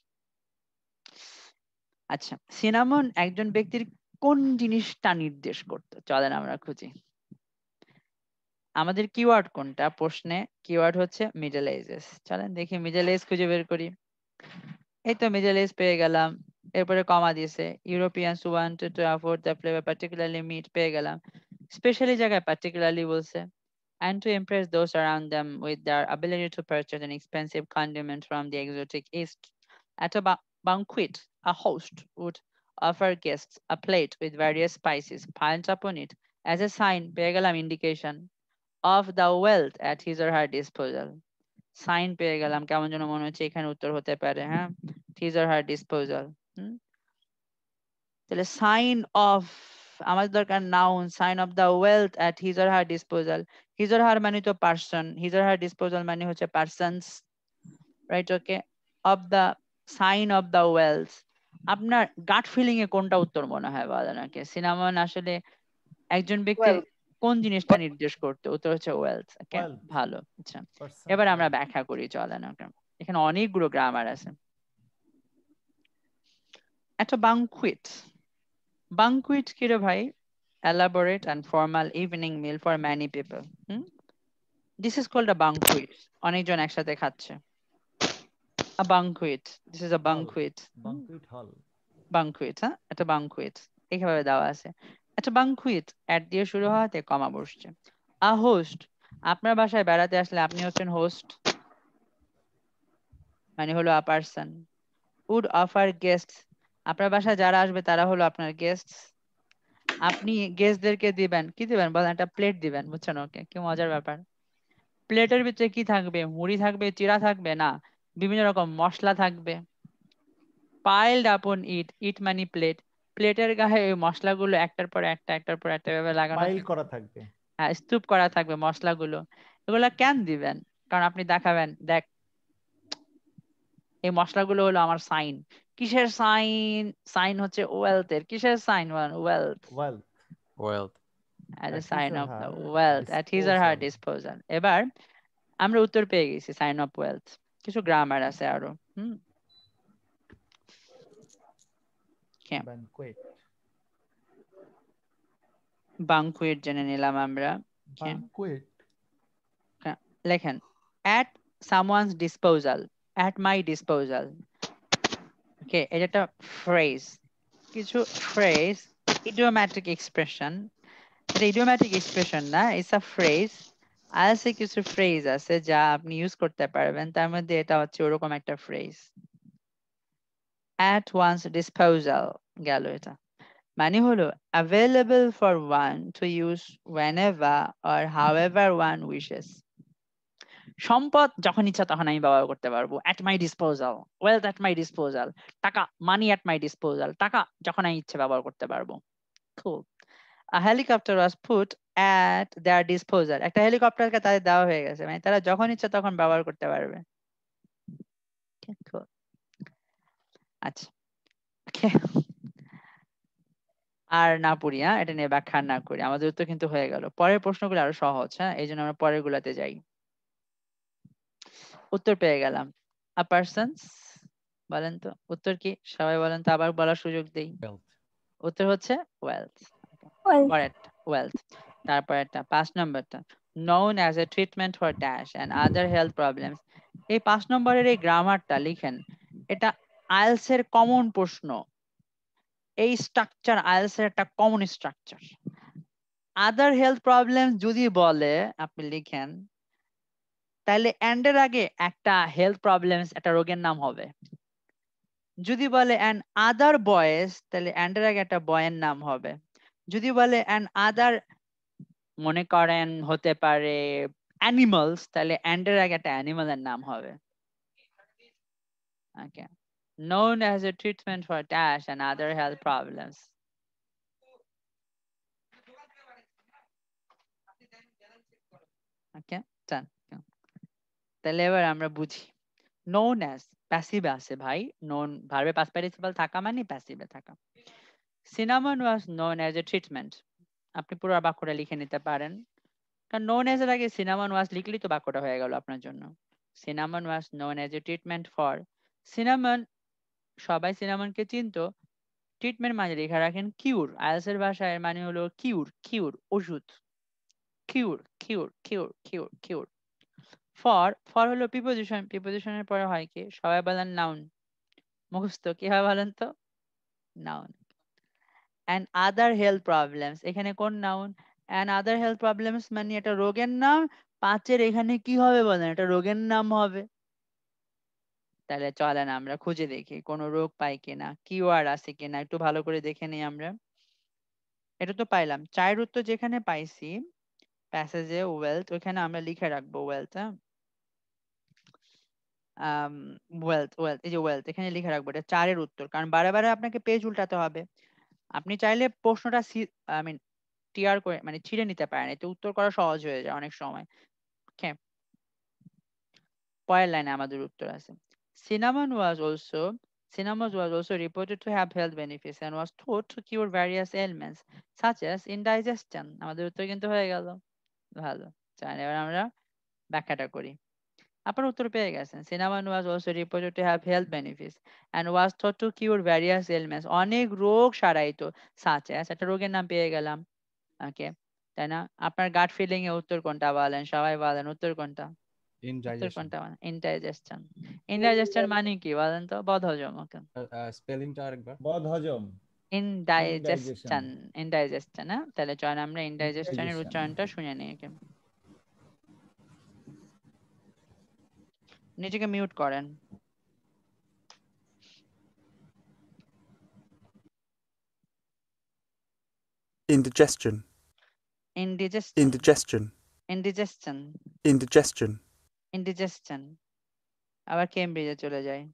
আচ্ছা, সিনামন একজন ব্যক্তির কোন জিনিসটা নির্দেশ করতো? চলেন আমরা খুঁজি। আমাদের কিওয়ার্ড কোনটা প্রশ্নে? কিওয়ার্ড হচ্ছে মিডল এজেস। চলেন দেখি মিডল এজ খুঁজে বের করি। এই তো মিডল এজ পেয়ে গেলাম, এরপরে কমা দিয়েছে, Europeans who wanted to afford the flavour particularly meat পেয়ে গেলাম, স্পেশালি জায়গায় পার্টিকুলারলি বলছে, and to impress those around them with their ability to purchase an expensive condiment from the exotic east. At a banquet, a host would offer guests a plate with various spices piled upon it as a sign, পেয়ে গেলাম indication, of the wealth at his or her disposal. Sign পেয়ে গেলাম, কেমন যেন মনে হচ্ছে এখানে উত্তর হতে পারে, হ্যাঁ, his or her disposal। তাহলে সাইন অফ, আমাদের দরকার noun, sign of the wealth at his or her disposal। his or her মানে তো person, his or her disposal মানে হচ্ছে persons, right? Okay, of the, sign of the wealth. আপনার গাট ফিলিং এ কোনটা উত্তর মনে হয় বলেন? ওকে, সিনামন আসলে একজন ব্যক্তির Wealth. কোন জিনিসটা নির্দেশ করতে? উত্তর হচ্ছে ওয়েলথ। ওকে, Wealth. ভালো। আচ্ছা, Person এবার আমরা wealth. ব্যাখ্যা করি, চলেন। ওকে, এখানে অনেকগুলো গ্রামার আছে। একটা বাংকুয়েট, বাংকুয়েট কি রে ভাই? elaborate and formal evening meal for many people. This is called a banquet. অনেকজন একসাথে খাচ্ছে। A banquet. This is a Hall. banquet. Banquet hall. Banquet, হ্যাঁ, একটা banquet এইভাবে দেওয়া আছে। একটা banquet অ্যাড দিয়ে শুরু হওয়াতে কমা বসছে। A host, আপনার বাসায় বেড়াতে আসলে আপনি হচ্ছেন হোস্ট, মানে হলো a person. Would offer guests, আপনার বাসায় যারা আসবে তারা হলো আপনার গেস্টস। আপনি গেস্টদেরকে দিবেন, কি দিবেন বলেন? একটা প্লেট দিবেন, বুঝছেন? ওকে, কি মজার ব্যাপার। প্লেটের ভিতরে কি থাকবে? মুড়ি থাকবে, চিড়া থাকবে না, বিভিন্ন রকম মশলা থাকবে। পাইলড আপন ইট, ইট মানে প্লেট, প্লেটের গায়ে ওই মশলাগুলো একটার পর একটা, একটার পর একটা ভাবে লাগানো পাইল থাকবে। করা থাকবে। হ্যাঁ, স্তূপ করা থাকবে মশলাগুলো। এগুলা কেন দিবেন? কারণ আপনি দেখাবেন, দেখ এই মশলাগুলো হলো আমার সাইন। কিসের সাইন? সাইন হচ্ছে ওয়েলথের। কিসের sign? Wealth. Wealth. Wealth. as a At his sign or of the her wealth at his or her disposal. disposal. এবার আমরা উত্তর পেয়ে গেছি, সাইন অফ ওয়েলথ। কিছু গ্রামার আছে আরো। Banquet. বাংকুয়েট জেনে নিলাম আমরা। Banquet. লেখেন at someone's disposal, at my disposal. ওকে, এটা একটা ফ্রেজ, কিছু ফ্রেজ, idiomatic expression. এটা idiomatic expression না, it's a phrase. আইএলটিএস এ কিছু ফ্রেজ আছে যা আপনি ইউজ করতে পারবেন, তার মধ্যে এটা হচ্ছে ওরকম একটা ফ্রেজ। at one's disposal গেল, এটা মানে হলো available for one to use whenever or however one wishes. সম্পদ যখন ইচ্ছা তখন আমি ব্যবহার করতে পারবো, at my disposal, wealth at my disposal, টাকা money at my disposal, টাকা যখন আমি ইচ্ছে ব্যবহার করতে পারবো। Cool. A helicopter was put at their disposal. একটা হেলিকপ্টারকে তাদের দেওয়া হয়ে গেছে, মানে তারা যখন ইচ্ছা তখন ব্যবহার করতে পারবে। Okay, cool. আচ্ছা, okay. আর না পড়ি, হ্যাঁ, এটা নিয়ে ব্যাখ্যা না করি, আমাদের উত্তর কিন্তু হয়ে গেল। পরের প্রশ্নগুলো আরো সহজ, হ্যাঁ, এই জন্য আমরা পরের গুলাতে যাই। উত্তর পেয়ে গেলাম। A persons, বলেন তো উত্তর কি, সবাই বলেন তো, আবার বলার সুযোগ দেই। Wealth. উত্তর হচ্ছে wealth. Well, পরেরটা wealth, তারপরেরটা 5 নম্বরটা known as a treatment for dash and other health problems. এই 5 নম্বরের এই গ্রামারটা লিখেন, এটা আইএলটিএস এর কমন প্রশ্ন। এই স্ট্রাকচার আইএলটিএস এর একটা common structure. Other health problem যদি বলে আপনি লিখেন, তাহলে এন্ড এর আগে একটা হেলথ প্রবলেমস, একটা রোগের নাম হবে। যদি বলে অ্যান আদার বয়েস, তাহলে এন্ড এর আগে একটা বয়ের নাম হবে। যদি বলে অ্যান আদার, মনে করেন হতে পারে অ্যানিমালস, তাহলে এন্ড এর আগে একটা অ্যানিমালের নাম হবে। ওকে, known as a treatment for dash and other health problems. ওকে, ডান। তাহলে এবার আমরা বুঝি, known as প্যাসিভে আছে ভাই, known ভার্বে পাস্ট পার্টিসিপল থাকা মানে প্যাসিভে থাকা। cinnamon was known as a treatment, আপনি পুরো বাক্যটা লিখে নিতে পারেন, কারণ known as এর আগে cinnamon was লিখলেই তো বাক্যটা হয়ে গেল আপনার জন্য। cinnamon was known as a treatment for, cinnamon সবাই সিনামনকে চিনতো, ট্রিটমেন্ট মানে লেখা রাখেন কিউর, আইএলটিএস এর ভাষায় মানে হলো কিউর, কিউর ওষুধ, কিউর কিউর কিউর কিউর কিউর। ফর হলো প্রিপোজিশন, প্রিপোজিশনের পরে হয় কি, সবাই বলেন নাউন, মুখস্থ কি হয় বলেন তো, noun. And other health problems, এখানে কোন noun, and other health problems মানে এটা রোগের নাম, 5 এখানে কি হবে বলেন, এটা রোগের নাম হবে। তাহলে চলেন আমরা খুঁজে দেখি কোনো রোগ পাই কিনা, কিওয়ার্ড আছে কিনা, একটু ভালো করে দেখে নিই আমরা। এটা তো পাইলাম, চায়ের উত্তর যেখানে পাইছি প্যাসেজে ওয়েলথ, ওখানে আমরা লিখে রাখবো ওয়েলথ। ওয়েলথ ওয়েলথ, এই যে ওয়েলথ এখানে লিখে রাখবো, এটা 4 উত্তর, কারণ বারে বারে আপনাকে পেজ উল্টাতে হবে। আপনি চাইলে প্রশ্নটা আই মিন টিয়ার করে মানে ছিঁড়ে নিতে পারেন, এতে উত্তর করা সহজ হয়ে যায় অনেক সময়। ওকে, পরের লাইনে আমাদের উত্তর আছে, cinnamon was also cinnamon was also reported to have health benefits and was thought to cure various ailments such as indigestion. আমাদের উত্তর কিন্তু হয়ে গেল, ভালো। চলেন এবার আমরা ব্যাখ্যাটা করি। আপনার উত্তর পেয়ে গেছেন, cinnamon was also reported to have health benefits and was thought to cure various ailments, অনেক রোগ সারাইতো, such as একটা রোগের নাম পেয়ে গেলাম। ওকে, তাই না? আপনার গাট ফিলিং এ উত্তর কোনটা বলেন, সবাই বলেন উত্তর কোনটা, উত্তর Indigestion. কোনটা বলেন, ইনডাইজেশন। ইনডাইজেশন মানে কি বলেন তো, বদহজম। ওকে, Spellingটা আরেকবার। বদহজম, ইনডাইজেশন, ইনডাইজেশন, হ্যাঁ, তাহলে চলেন আমরা ইনডাইজেশনের Indigestion. উচ্চারণটা শুনে নিই। ওকে, নিজেকে মিউট করেন। Indigestion. Indigestion, Indigestion. indigestion, Indigestion. indigestion। আবার কেমব্রিজে চলে যায়।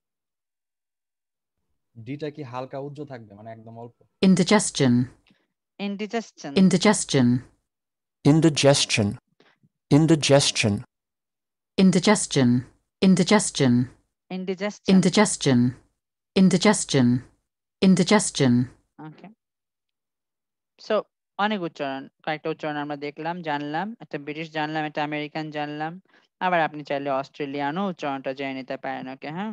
ডিটা কি হালকা উজ্জ্ব থাকবে, মানে একদম অল্প? Indigestion. Indigestion, Indigestion. Indigestion. Indigestion. Indigestion. Indigestion. indigestion, Indigestion. Indigestion. Indigestion. Okay. So অনেক উচ্চারণ, কয়েকটা উচ্চারণ আমরা দেখলাম, জানলাম, একটা ব্রিটিশ জানলাম, একটা আমেরিকান জানলাম, আবার আপনি চাইলে অস্ট্রেলিয়ানও উচ্চারণটা জেনে নিতে পারেন। ওকে, হ্যাঁ,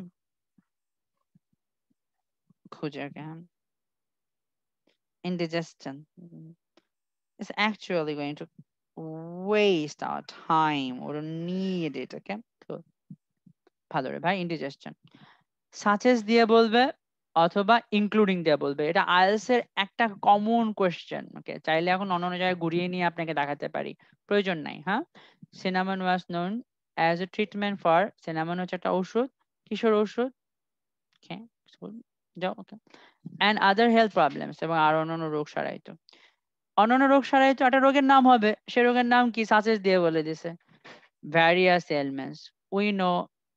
খুঁজে। ওকে, হ্যাঁ, indigestion is actually going to waste our time. We don't need it. Okay, cool. ভালো রে ভাই, indigestion. Such as দিয়ে বলবে অথবা ইনক্লুডিং দিয়ে বলবে। এটা আইএলটিএস এর একটা কমন কোয়েশ্চেন। ওকে, চাইলে এখন অন্য জায়গায় ঘুরিয়ে নিয়ে আপনাকে দেখাতে পারি, প্রয়োজন নাই। হ্যাঁ, cinnamon was known as a treatment for, cinnamon হচ্ছে একটা ওষুধ, কিশোর ওষুধ। ওকে, যাও। Okay, and other health problems, এবং আর অন্যান্য রোগ সারাইতো। অন্যান্য রোগ সারাইতো একটা রোগের নাম হবে, সে রোগের নাম কি সাচেস দিয়ে বলে দিছে, various elements. We know,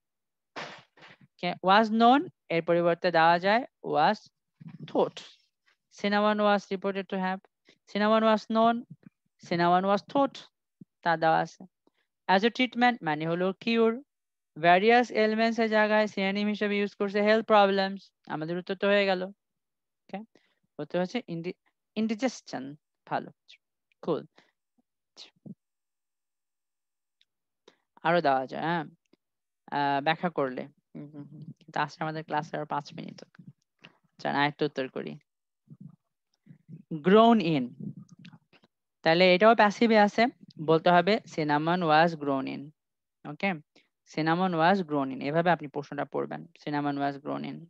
was known এর পরিবর্তে দেওয়া যায় was thought. Cinnamon was reported to have, cinnamon was known, cinnamon was thought, তা দেওয়া আছে। অ্যাজ এ ট্রিটমেন্ট মানে হলো কিউর। ভ্যারিয়াস এলিমেন্টস এর জায়গায় সিনোনিম হিসেবে ইউজ করছে হেলথ প্রবলেমস। আমাদের উত্তর তো হয়ে গেল। ওকে, উত্তর হচ্ছে ইন্ডিজেশন। ভালো, কুল। আরো দেওয়া যায়, হ্যাঁ, ব্যাখ্যা করলে। কিন্তু আজকে আমাদের ক্লাসে আরো 5 মিনিট। চল আরেকটা উত্তর করি। গ্রোন ইন, তাহলে এটাও প্যাসিভে আছে, বলতে হবে cinnamon was grown in. Okay, cinnamon was grown in, এভাবে আপনি প্রশ্নটা পড়বেন, সিনামন ওয়াজ গ্রোন ইন।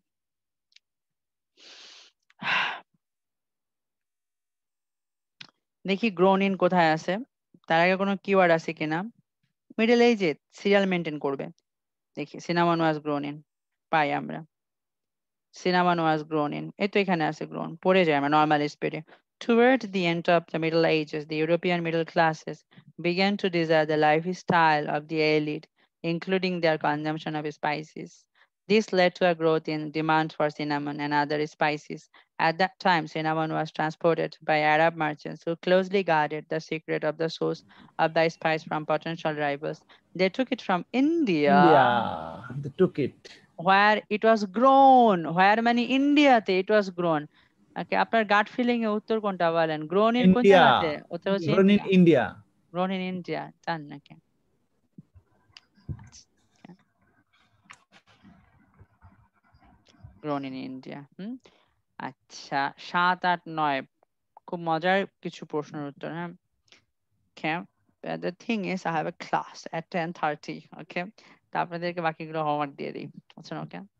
দেখি গ্রোন ইন কোথায় আছে, তার আগে কোনো কিওয়ার্ড আছে কিনা। মিডল এজে সিরিয়াল মেনটেন করবে। দেখি সিনামন ওয়াজ গ্রোন ইন, পাই আমরা। Cinnamon was grown in. এই তো এখানে আছে grown, পড়ে যায় আমরা নরমাল স্পিডে। Toward the end of the Middle Ages, the European middle classes began to desire the lifestyle of the elite, including their consumption of spices. This led to a growth in demand for cinnamon and other spices. At that time, cinnamon was transported by Arab merchants who closely guarded the secret of the source of the spice from potential rivals. They took it from India, they took it. where it was grown, where মানে ইন্ডিয়াতে it was grown. ওকে, আপনার গাট ফিলিং এ উত্তর কোনটা বলেন? গ্রোন ইন কোন India. জায়গাতে? উত্তর হচ্ছে Grown in India. India. Grown in India, জান নাকি? Grown in India. আচ্ছা, 7, 8, 9 খুব মজার কিছু প্রশ্নের উত্তর। হ্যাঁ, okay. The thing is I have a class at 10:30. Okay, তা আপনাদেরকে বাকিগুলো হোমওয়ার্ক দিয়ে দিই। আচ্ছা, ওকে।